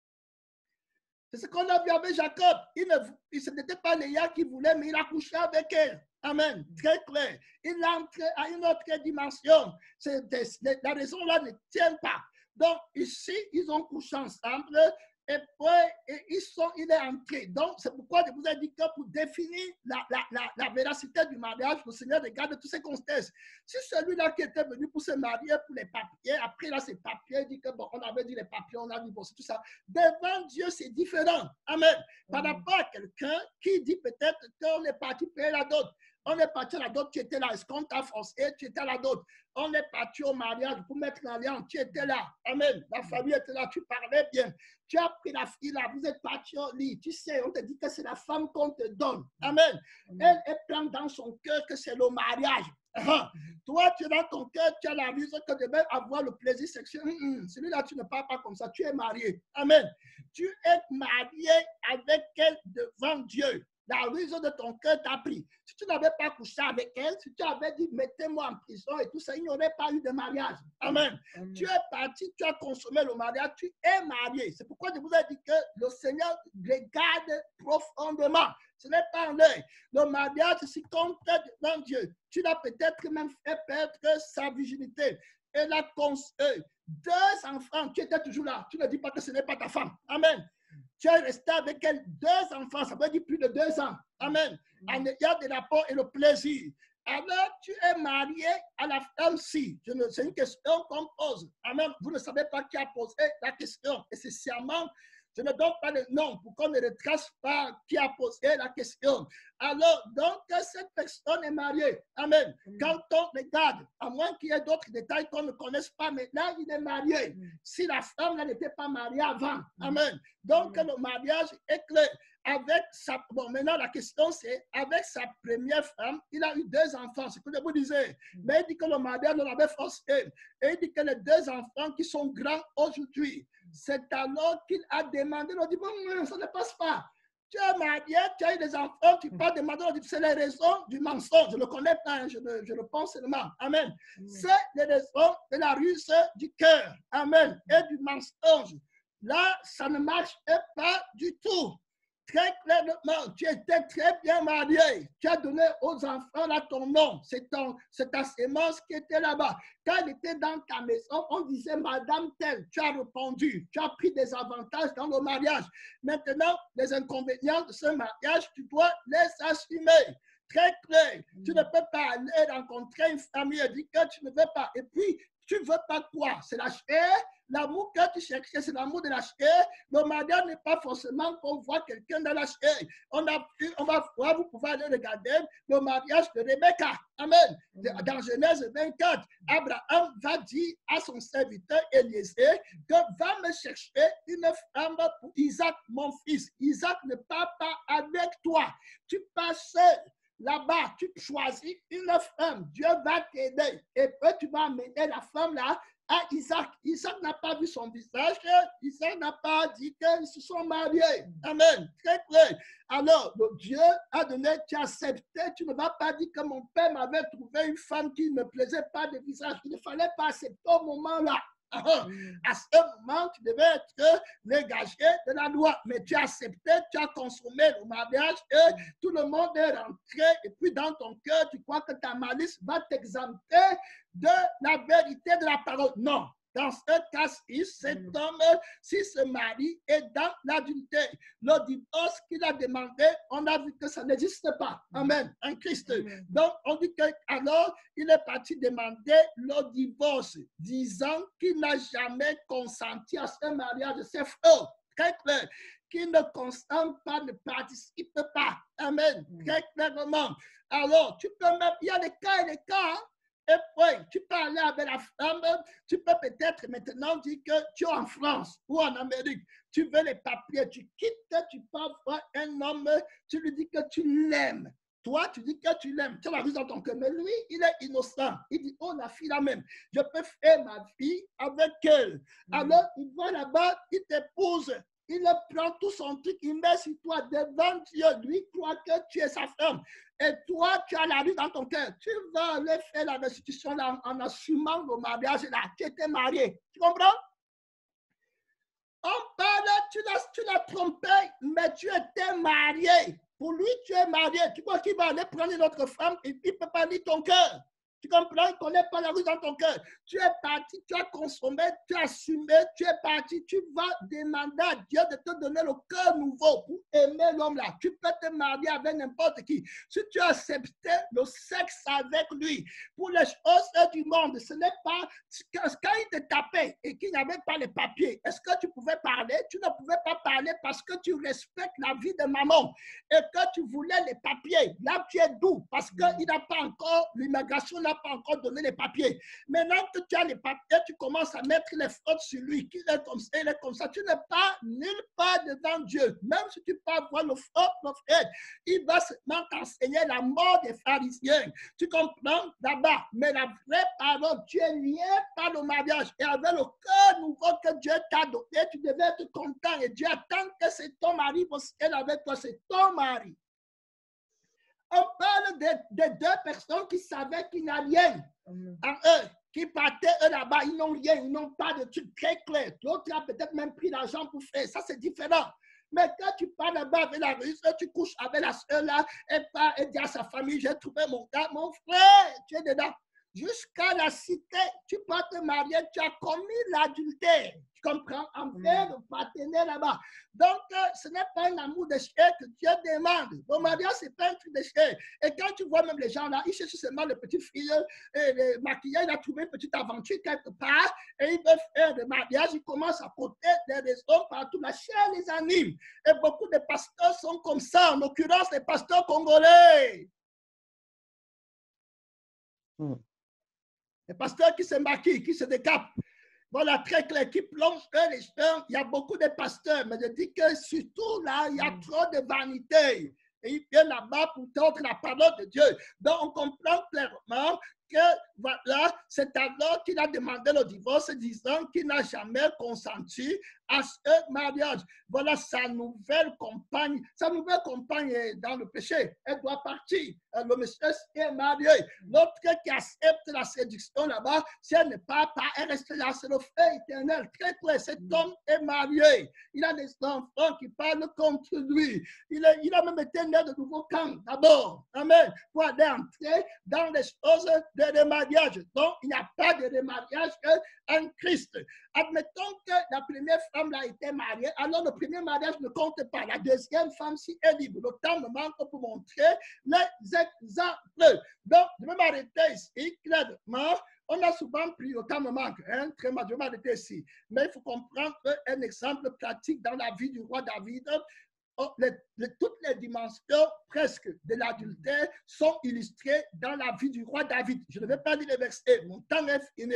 C'est ce qu'on a vu avec Jacob. Il ne, il, ce n'était pas Léa qui voulait, mais il a couché avec elle. Amen. Très clair. Il entre à une autre dimension. C'est, la raison là ne tient pas. Donc, ici, ils ont couché ensemble et puis et ils sont, il est entré. Donc, c'est pourquoi je vous ai dit que pour définir la, la, la, la véracité du mariage, le Seigneur regarde tous ces contextes. Si celui-là qui était venu pour se marier pour les papiers, après là, ces papiers, il dit que bon, on avait dit les papiers, on a dit bon, c'est tout ça. Devant Dieu, c'est différent. Amen. Par rapport à quelqu'un qui dit peut-être qu'on est parti payer la dot. On est parti à la dot, tu étais là. Est-ce qu'on t'a forcé? Tu étais à la dot. On est parti au mariage pour mettre l'alliance. Tu étais là. Amen. La famille était là. Tu parlais bien. Tu as pris la fille là. Vous êtes parti au lit. Tu sais, on te dit que c'est la femme qu'on te donne. Amen. Elle, elle prend dans son cœur que c'est le mariage. Uh-huh. Toi, tu es dans ton cœur, tu as la ruse que tu devais avoir le plaisir sexuel. Mm-hmm. Celui-là, tu ne parles pas comme ça. Tu es marié. Amen. Tu es marié avec elle devant Dieu. La ruse de ton cœur t'a pris. Si tu n'avais pas couché avec elle, si tu avais dit mettez-moi en prison et tout ça, il n'y aurait pas eu de mariage. Amen. Amen. Tu es parti, tu as consommé le mariage, tu es marié. C'est pourquoi je vous ai dit que le Seigneur regarde profondément. Ce n'est pas en l'œil. Le mariage, c'est compte devant Dieu. Tu l'as peut-être même fait perdre sa virginité. Et la construit. Deux enfants, tu étais toujours là. Tu ne dis pas que ce n'est pas ta femme. Amen. Tu es resté avec elle deux enfants, ça veut dire plus de deux ans. Amen. En ayant de l'apport et le plaisir. Alors, tu es marié à la femme-ci. C'est une question qu'on pose. Amen. Vous ne savez pas qui a posé la question. Et c'est sciemment, je ne donne pas le nom pour qu'on ne retrace pas qui a posé la question. Alors, donc, cette personne est mariée. Amen. Mm. Quand on regarde, à moins qu'il y ait d'autres détails qu'on ne connaisse pas, mais là, il est marié. Mm. Si la femme n'était pas mariée avant. Mm. Amen. Donc, mm. le mariage est clair. Avec sa, bon, maintenant, la question, c'est, avec sa première femme, il a eu deux enfants, c'est ce que je vous disais. Mm. Mais il dit que le mariage ne l'avait forcé. Et il dit que les deux enfants qui sont grands aujourd'hui, c'est alors qu'il a demandé, il a dit, bon, ça ne passe pas. Tu es marié, tu as eu des enfants, tu peux demander, c'est les raisons du mensonge. Je ne le connais pas, je le, je le pense seulement. Amen. Mm. C'est les raisons de la ruse du cœur. Amen. Et du mensonge. Là, ça ne marche pas du tout. très clairement, tu étais très bien marié. Tu as donné aux enfants là ton nom. C'est ta sémence qui était là-bas. Quand elle était dans ta maison, on disait Madame telle. Tu as répondu. Tu as pris des avantages dans le mariage. Maintenant, les inconvénients de ce mariage, tu dois les assumer. Très clair. Mm. Tu ne peux pas aller rencontrer une famille et dire que tu ne veux pas. Et puis, tu ne veux pas quoi? C'est la chair. L'amour que tu cherchais, c'est l'amour de la chair. Le mariage n'est pas forcément qu'on voit quelqu'un dans la chair. On, a, on va voir, vous pouvez aller regarder le mariage de Rebecca. Amen. Mm. Dans Genèse vingt-quatre, Abraham va dire à son serviteur Eliezer que va me chercher une femme pour Isaac, mon fils. Isaac ne part pas avec toi. Tu pars seul. Là-bas, tu choisis une femme. Dieu va t'aider. Et puis, tu vas amener la femme là à Isaac. Isaac n'a pas vu son visage. Isaac n'a pas dit qu'ils se sont mariés. Amen. Très clair. Alors, Dieu a donné, tu as accepté. Tu ne vas pas dire que mon père m'avait trouvé une femme qui ne plaisait pas de visage. Il ne fallait pas accepter au moment-là. À ce moment, tu devais être dégagé de la loi, mais tu as accepté, tu as consommé le mariage et tout le monde est rentré. Et puis, dans ton cœur, tu crois que ta malice va t'exempter de la vérité de la parole. Non. Dans ce cas-ci, cet homme, si ce mari est dans l'adultère, le divorce qu'il a demandé, on a vu que ça n'existe pas. Amen. En Christ. Amen. Donc, on dit que alors, il est parti demander le divorce, disant qu'il n'a jamais consenti à ce mariage. C'est faux. Très clair. Qu'il ne consent pas, ne participe pas. Amen. Mm. Très clairement. Alors, tu peux même, il y a des cas et des cas. Et puis, tu peux aller avec la femme, tu peux peut-être maintenant dire que tu es en France ou en Amérique, tu veux les papiers, tu quittes, tu peux voir un homme, tu lui dis que tu l'aimes. Toi, tu dis que tu l'aimes, tu l'as vu dans ton cœur, mais lui, il est innocent. Il dit, oh, la fille la même, je peux faire ma vie avec elle. Mm. Alors, il va là-bas, il t'épouse. Il prend tout son truc, il met sur toi devant Dieu. Lui croit que tu es sa femme. Et toi, tu as la vie dans ton cœur. Tu vas aller faire la restitution là, en assumant le mariage là. Tu étais marié. Tu comprends? On parle, tu l'as trompé, mais tu étais marié. Pour lui, tu es marié. Tu vois qu'il va aller prendre une autre femme et il ne peut pas lire ton cœur. Tu comprends? Il ne connaît pas la rue dans ton cœur. Tu es parti, tu as consommé, tu as assumé, tu es parti. Tu vas demander à Dieu de te donner le cœur nouveau pour aimer l'homme là. Tu peux te marier avec n'importe qui. Si tu as accepté le sexe avec lui, pour les choses du monde, ce n'est pas quand il te tapait et qu'il n'y avait pas les papiers. Est-ce que tu pouvais parler? Tu ne pouvais pas parler parce que tu respectes la vie de maman et que tu voulais les papiers. Là, tu es doux parce qu'il n'a pas encore l'immigration. Pas encore donné les papiers. Maintenant que tu as les papiers, tu commences à mettre les fautes sur lui. Qu'il est comme ça, il est comme ça. Tu n'es pas nulle part devant Dieu. Même si tu peux avoir le faute, le frère, il va seulement t'enseigner la mort des pharisiens. Tu comprends d'abord. Mais la vraie parole, tu es lié par le mariage. Et avec le cœur nouveau que Dieu t'a donné, tu devais être content. Et Dieu attend que c'est ton mari parce qu'elle avec toi, c'est ton mari. On parle de, de deux personnes qui savaient qu'il n'y a rien mm. en eux, qui partaient eux là-bas, ils n'ont rien, ils n'ont pas de truc très clair. L'autre a peut-être même pris l'argent pour faire, ça c'est différent. Mais quand tu pars là-bas avec la russe, tu couches avec la soeur là, et part et dit à sa famille, j'ai trouvé mon gars, mon frère, tu es dedans. Jusqu'à la cité, tu peux te marier, tu as commis l'adultère. Tu comprends? Envers le partenaire là-bas. Donc, euh, ce n'est pas un amour de chair que Dieu demande. Le mariage, ce n'est pas un truc de chair. Et quand tu vois même les gens là, ils cherchent seulement le petit fille, et le maquillage, il a trouvé une petite aventure quelque part, et ils veulent faire le mariage, ils commencent à côté des raisons partout. La chair les anime. Et beaucoup de pasteurs sont comme ça, en l'occurrence les pasteurs congolais. Hmm. Les pasteurs qui se maquillent, qui se décapent. Voilà, très clair, qui plongent les cheveux. Il y a beaucoup de pasteurs, mais je dis que surtout là, il y a trop de vanité. Et ils viennent là-bas pour tendre la parole de Dieu. Donc, on comprend clairement euh, voilà, c'est alors qu'il a demandé le divorce, disant qu'il n'a jamais consenti à ce mariage. Voilà sa nouvelle compagne. Sa nouvelle compagne est dans le péché. Elle doit partir. Le monsieur est marié. L'autre qui accepte la séduction là-bas, si elle ne part pas, elle reste là. C'est le feu éternel. Très clair. Cet homme est marié. Il a des enfants qui parlent contre lui. Il a, il a même été né de nouveau camp d'abord. Amen. Pour aller entrer dans les choses de remariage. Donc, il n'y a pas de remariage en Christ. Admettons que la première femme a été mariée, alors le premier mariage ne compte pas. La deuxième femme, si elle est libre, le temps me manque pour montrer les exemples. Donc, je vais m'arrêter ici, clairement. On a souvent pris, le temps me manque, hein, très mal, je vais m'arrêter ici. Mais il faut comprendre un exemple pratique dans la vie du roi David. Oh, les, les, toutes les dimensions presque de l'adultère sont illustrées dans la vie du roi David. Je ne vais pas lire les versets, mon temps est fini.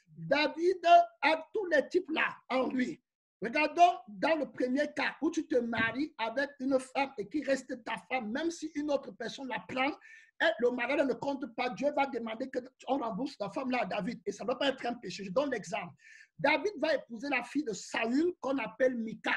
David a tous les types là en lui. Regardons dans le premier cas où tu te maries avec une femme et qui reste ta femme, même si une autre personne la prend, et le mariage ne compte pas, Dieu va demander qu'on rembourse la femme là à David. Et ça ne doit pas être un péché. Je donne l'exemple. David va épouser la fille de Saül qu'on appelle Mika.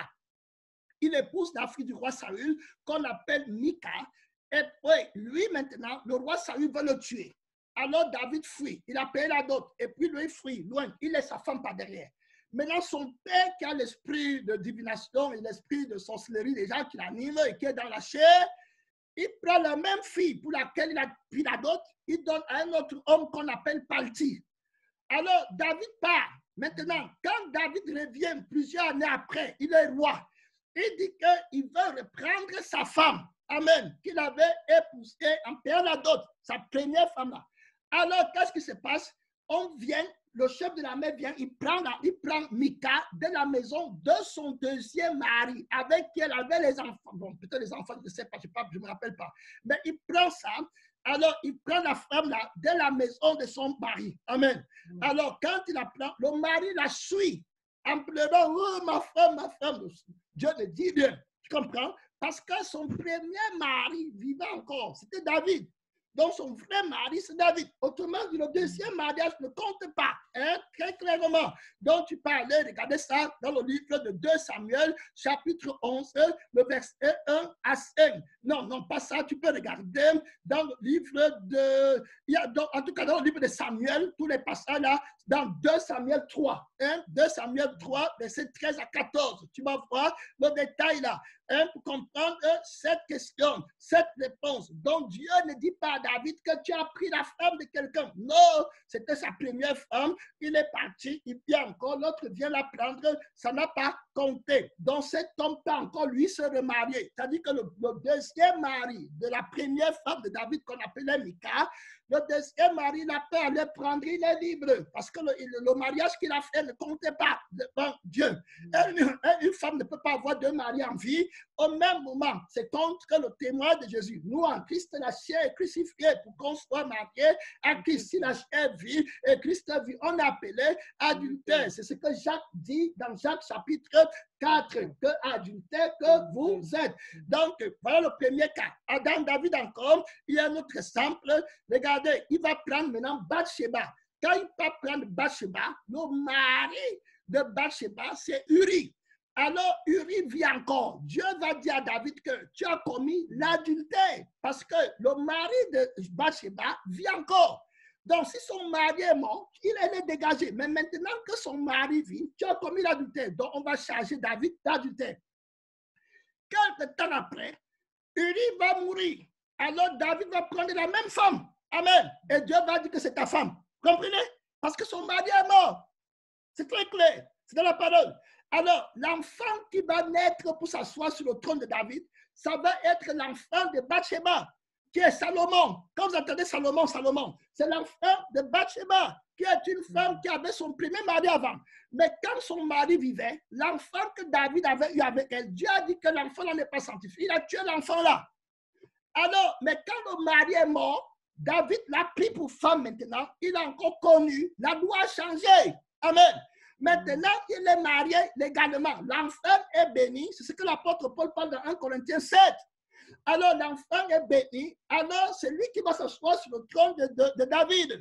Il épouse la fille du roi Saül qu'on appelle Mika. Et puis, lui maintenant, le roi Saül veut le tuer. Alors David fuit, il a payé la dot, et puis lui fuit, loin, il laisse sa femme par derrière. Maintenant, son père qui a l'esprit de divination et l'esprit de sorcellerie, des gens qui l'animent et qui est dans la chair, il prend la même fille pour laquelle il a pris la dot, il donne à un autre homme qu'on appelle Palti. Alors David part. Maintenant, quand David revient plusieurs années après, il est roi. Il dit qu'il veut reprendre sa femme, amen, qu'il avait épousée en payant la dot, sa première femme là. Alors, qu'est-ce qui se passe? On vient, le chef de l'armée vient, il prend, la, il prend Mika de la maison de son deuxième mari, avec qui elle avait les enfants. Bon, peut-être les enfants, je ne sais pas, je ne me rappelle pas. Mais il prend ça, alors il prend la femme là de la maison de son mari. Amen. Mm. Alors, quand il la prend, le mari la suit en pleurant, oh, ma femme, ma femme. Dieu le dit bien, tu comprends? Parce que son premier mari vivait encore, c'était David. Donc, son vrai mari, c'est David. Autrement dit, le deuxième mariage ne compte pas, hein, très clairement. Donc, tu peux aller regarder ça dans le livre de deux Samuel, chapitre onze, le verset un à cinq. Non, non, pas ça. Tu peux regarder dans le livre de... Il y a donc, en tout cas, dans le livre de Samuel, tous les passages là, dans deux Samuel trois. Hein, deux Samuel trois, verset treize à quatorze. Tu vas voir le détail là. Hein, pour comprendre cette question, cette réponse. Donc, Dieu ne dit pas à David que tu as pris la femme de quelqu'un. Non, c'était sa première femme. Il est parti, il vient encore, l'autre vient la prendre. Ça n'a pas compté. Donc, cet homme peut encore lui se remarier. C'est-à-dire que le, le deuxième mari de la première femme de David qu'on appelait Mika, le deuxième mari n'a pas aller prendre, il est libre. Parce que le, le mariage qu'il a fait ne comptait pas devant Dieu. Une, une femme ne peut pas avoir deux maris en vie au même moment. C'est contre le témoin de Jésus. Nous, en Christ, la chair est crucifiée pour qu'on soit marié à Christ. Si la chair vit et Christ vit, on est appelé adultère. C'est ce que Jacques dit dans Jacques chapitre quatre, que adultère que vous êtes. Donc, voilà le premier cas. Adam, David encore, il y a un autre exemple. Regardez, il va prendre maintenant Bathsheba. Quand il va prendre Bathsheba, le mari de Bathsheba, c'est Uri. Alors, Uri vit encore. Dieu va dire à David que tu as commis l'adultère parce que le mari de Bathsheba vit encore. Donc, si son mari est mort, il est dégagé. Mais maintenant que son mari vit, tu as commis l'adultère. Donc, on va charger David d'adultère. Quelque temps après, Uri va mourir. Alors, David va prendre la même femme. Amen. Et Dieu va dire que c'est ta femme. Comprenez? Parce que son mari est mort. C'est très clair. C'est dans la parole. Alors, l'enfant qui va naître pour s'asseoir sur le trône de David, ça va être l'enfant de Bathsheba, qui est Salomon. Quand vous entendez Salomon, Salomon, c'est l'enfant de Bathsheba, qui est une femme qui avait son premier mari avant. Mais quand son mari vivait, l'enfant que David avait eu avec elle, Dieu a dit que l'enfant là n'est pas sanctifié. Il a tué l'enfant là. Alors, mais quand le mari est mort, David l'a pris pour femme maintenant. Il a encore connu. La loi a changé. Amen. Maintenant, il est marié légalement. L'enfant est béni. C'est ce que l'apôtre Paul parle dans un Corinthiens sept. Alors, l'enfant est béni. Alors, c'est lui qui va s'asseoir sur le trône de, de, de David.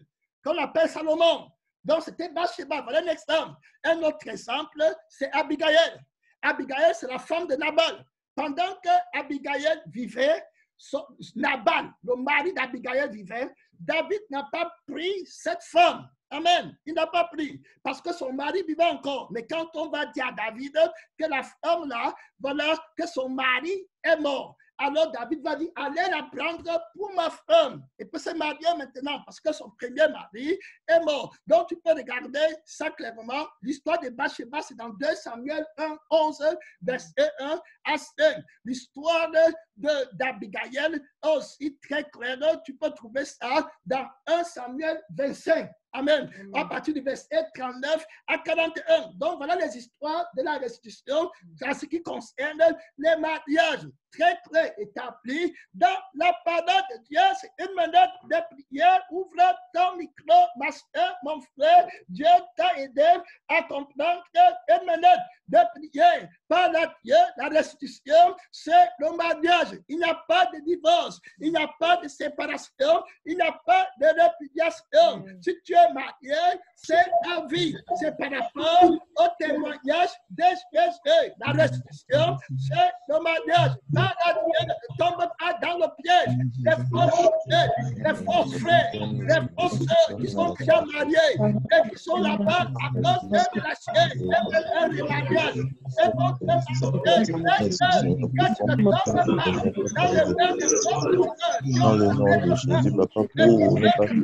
qu'on appelle Salomon. Donc, c'était Bathsheba. Voilà un exemple. Un autre exemple, c'est Abigail. Abigail, c'est la femme de Nabal. Pendant que Abigail vivait, son, Nabal, le mari d'Abigail vivait, David n'a pas pris cette femme. Amen. Il n'a pas pris parce que son mari vivait encore. Mais quand on va dire à David que la femme là, voilà, que son mari est mort, alors David va dire, allez la prendre pour ma femme. Et peut se marier maintenant parce que son premier mari est mort. Donc tu peux regarder ça clairement. L'histoire de Bathsheba, c'est dans deux Samuel un, onze, verset un à cinq. L'histoire d'Abigail aussi très claire. Tu peux trouver ça dans un Samuel vingt-cinq. Amen. Amen. À partir du verset trente-neuf à quarante et un. Donc, voilà les histoires de la restitution en ce qui concerne les mariages très, très établis dans la parole de Dieu. C'est une minute de prière. Ouvre ton micro, ma soeur, mon frère. Dieu t'a aidé à comprendre une minute de prière. Par la Dieu, la restitution, c'est le mariage. Il n'y a pas de divorce. Il n'y a pas de séparation. Il n'y a pas de répudiation. Mm. Si tu es marié, c'est ta vie. C'est par rapport au témoignage de Jésus. La restitution, c'est le mariage. Par la Dieu, ne tombe pas dans le piège. Les faux frères, les faux frères, les fausses sœurs qui sont déjà mariés et qui sont là-bas à cause de la chair et de leur mariage. Et donc, que tu ne tombes pas dans le verre de ton dans le nom de Jésus, papa, pour ne pas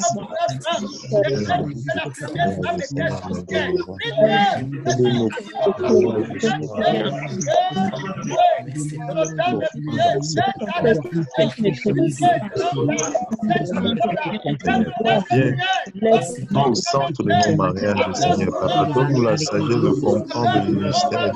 Viens au centre de mon mariage, Seigneur, papa, donne-nous la sagesse de comprendre le mystère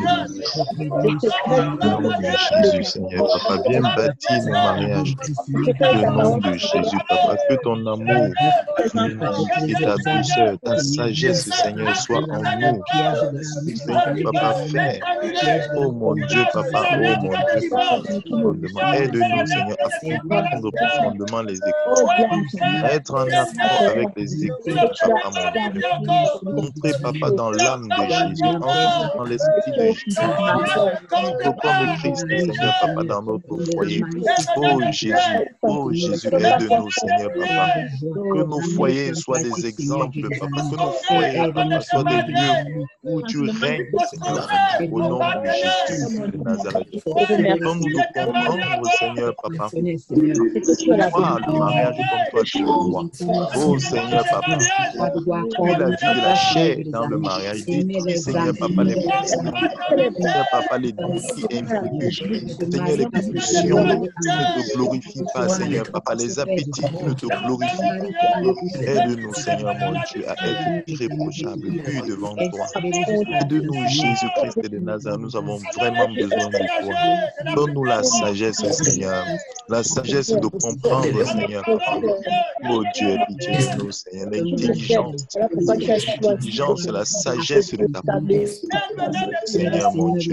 du nom de Jésus, Seigneur, papa, viens bâtir mon mariage. Le nom de Jésus, papa, que ton amour et ta douceur, ta sagesse, Seigneur, soit en nous. Seigneur, papa, fais, oh mon Dieu, papa, oh mon Dieu, papa, aide-nous, Seigneur, à comprendre profondément les écritures, à être en accord avec les écritures, papa, mon Dieu. Montrer, papa, dans l'âme de Jésus, entrer dans l'esprit de Jésus, comme Christ, Seigneur, papa, dans notre foyer. Oh Jésus, oh Jésus, aide-nous, Seigneur, papa. Que nos foyers soient des exemples, papa. Que nos foyers, papa, soient des lieux où tu règnes, Seigneur, au nom de Jésus de Nazareth. Donne-nous de comprendre, Seigneur, papa. Vois le mariage comme toi tu le vois. Oh Seigneur, papa. Que la vie de la chair dans le mariage détruit, Seigneur, papa, les Seigneur, papa, les défis imprévus. Seigneur, les pulsions ne te glorifient pas, Seigneur, papa, les appétits qui ne te glorifient pas. Aide-nous, Seigneur, mon Dieu, à être irréprochable, pur devant toi. Aide-nous, Jésus-Christ de Nazareth, nous avons vraiment besoin de toi. Donne-nous la sagesse, Seigneur, la sagesse de comprendre, Seigneur, papa. Oh Dieu, aie pitié de nous, Seigneur, l'intelligence, l'intelligence, la sagesse de ta parole. Seigneur, mon Dieu,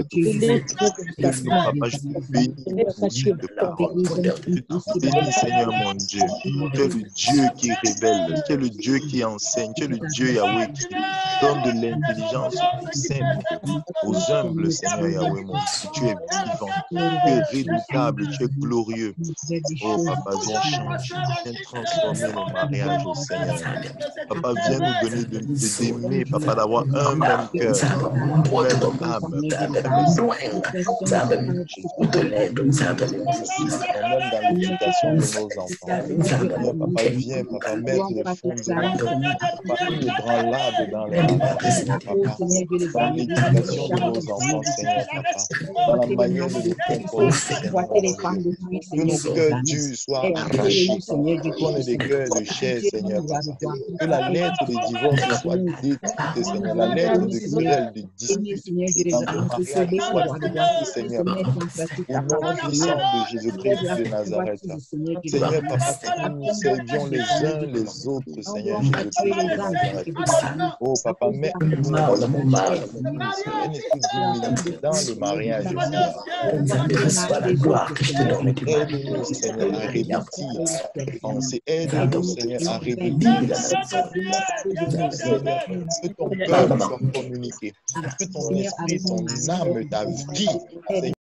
papa, je te bénis de parole. Je te bénis, Seigneur, mon Dieu. Tu es le Dieu qui révèle, tu es le Dieu qui enseigne, tu es le Dieu Yahweh qui donne de l'intelligence aux simples, aux humbles, Seigneur Yahweh, mon Dieu. Tu es vivant, tu es redoutable, tu es glorieux. Oh, papa, viens changer, viens transformer nos mariages, au Seigneur. Papa, viens nous donner de, de d'aimer, papa, d'avoir un même cœur, une même âme, même dans l'éducation de nos enfants. Viens, papa, viens, papa, mettre les fondements, papa, une branlade dans les mariages, papa, dans l'éducation de nos enfants, Seigneur, papa, dans la manière de les comporter, Seigneur, que nos cœurs durs soient arrachés, qu'on ait des cœurs de chair, Seigneur, papa, que la lettre de divorce soit détruite, Seigneur, la lettre de querelle, de dispute dans nos mariages soit détruite, Seigneur, au nom puissant de Jésus-Christ de Nazareth. Seigneur, papa, que nous nous servions les uns les autres, Seigneur Jésus-Christ de Oh, papa, mets un esprit d'humilité dans le mariage, Seigneur. Aide-nous, Seigneur, à revêtir tes pensées. Aide-nous, Seigneur, à revêtir Seigneur, que ton cœur soit communiqué, que ton esprit, ton âme, ta vie, Seigneur,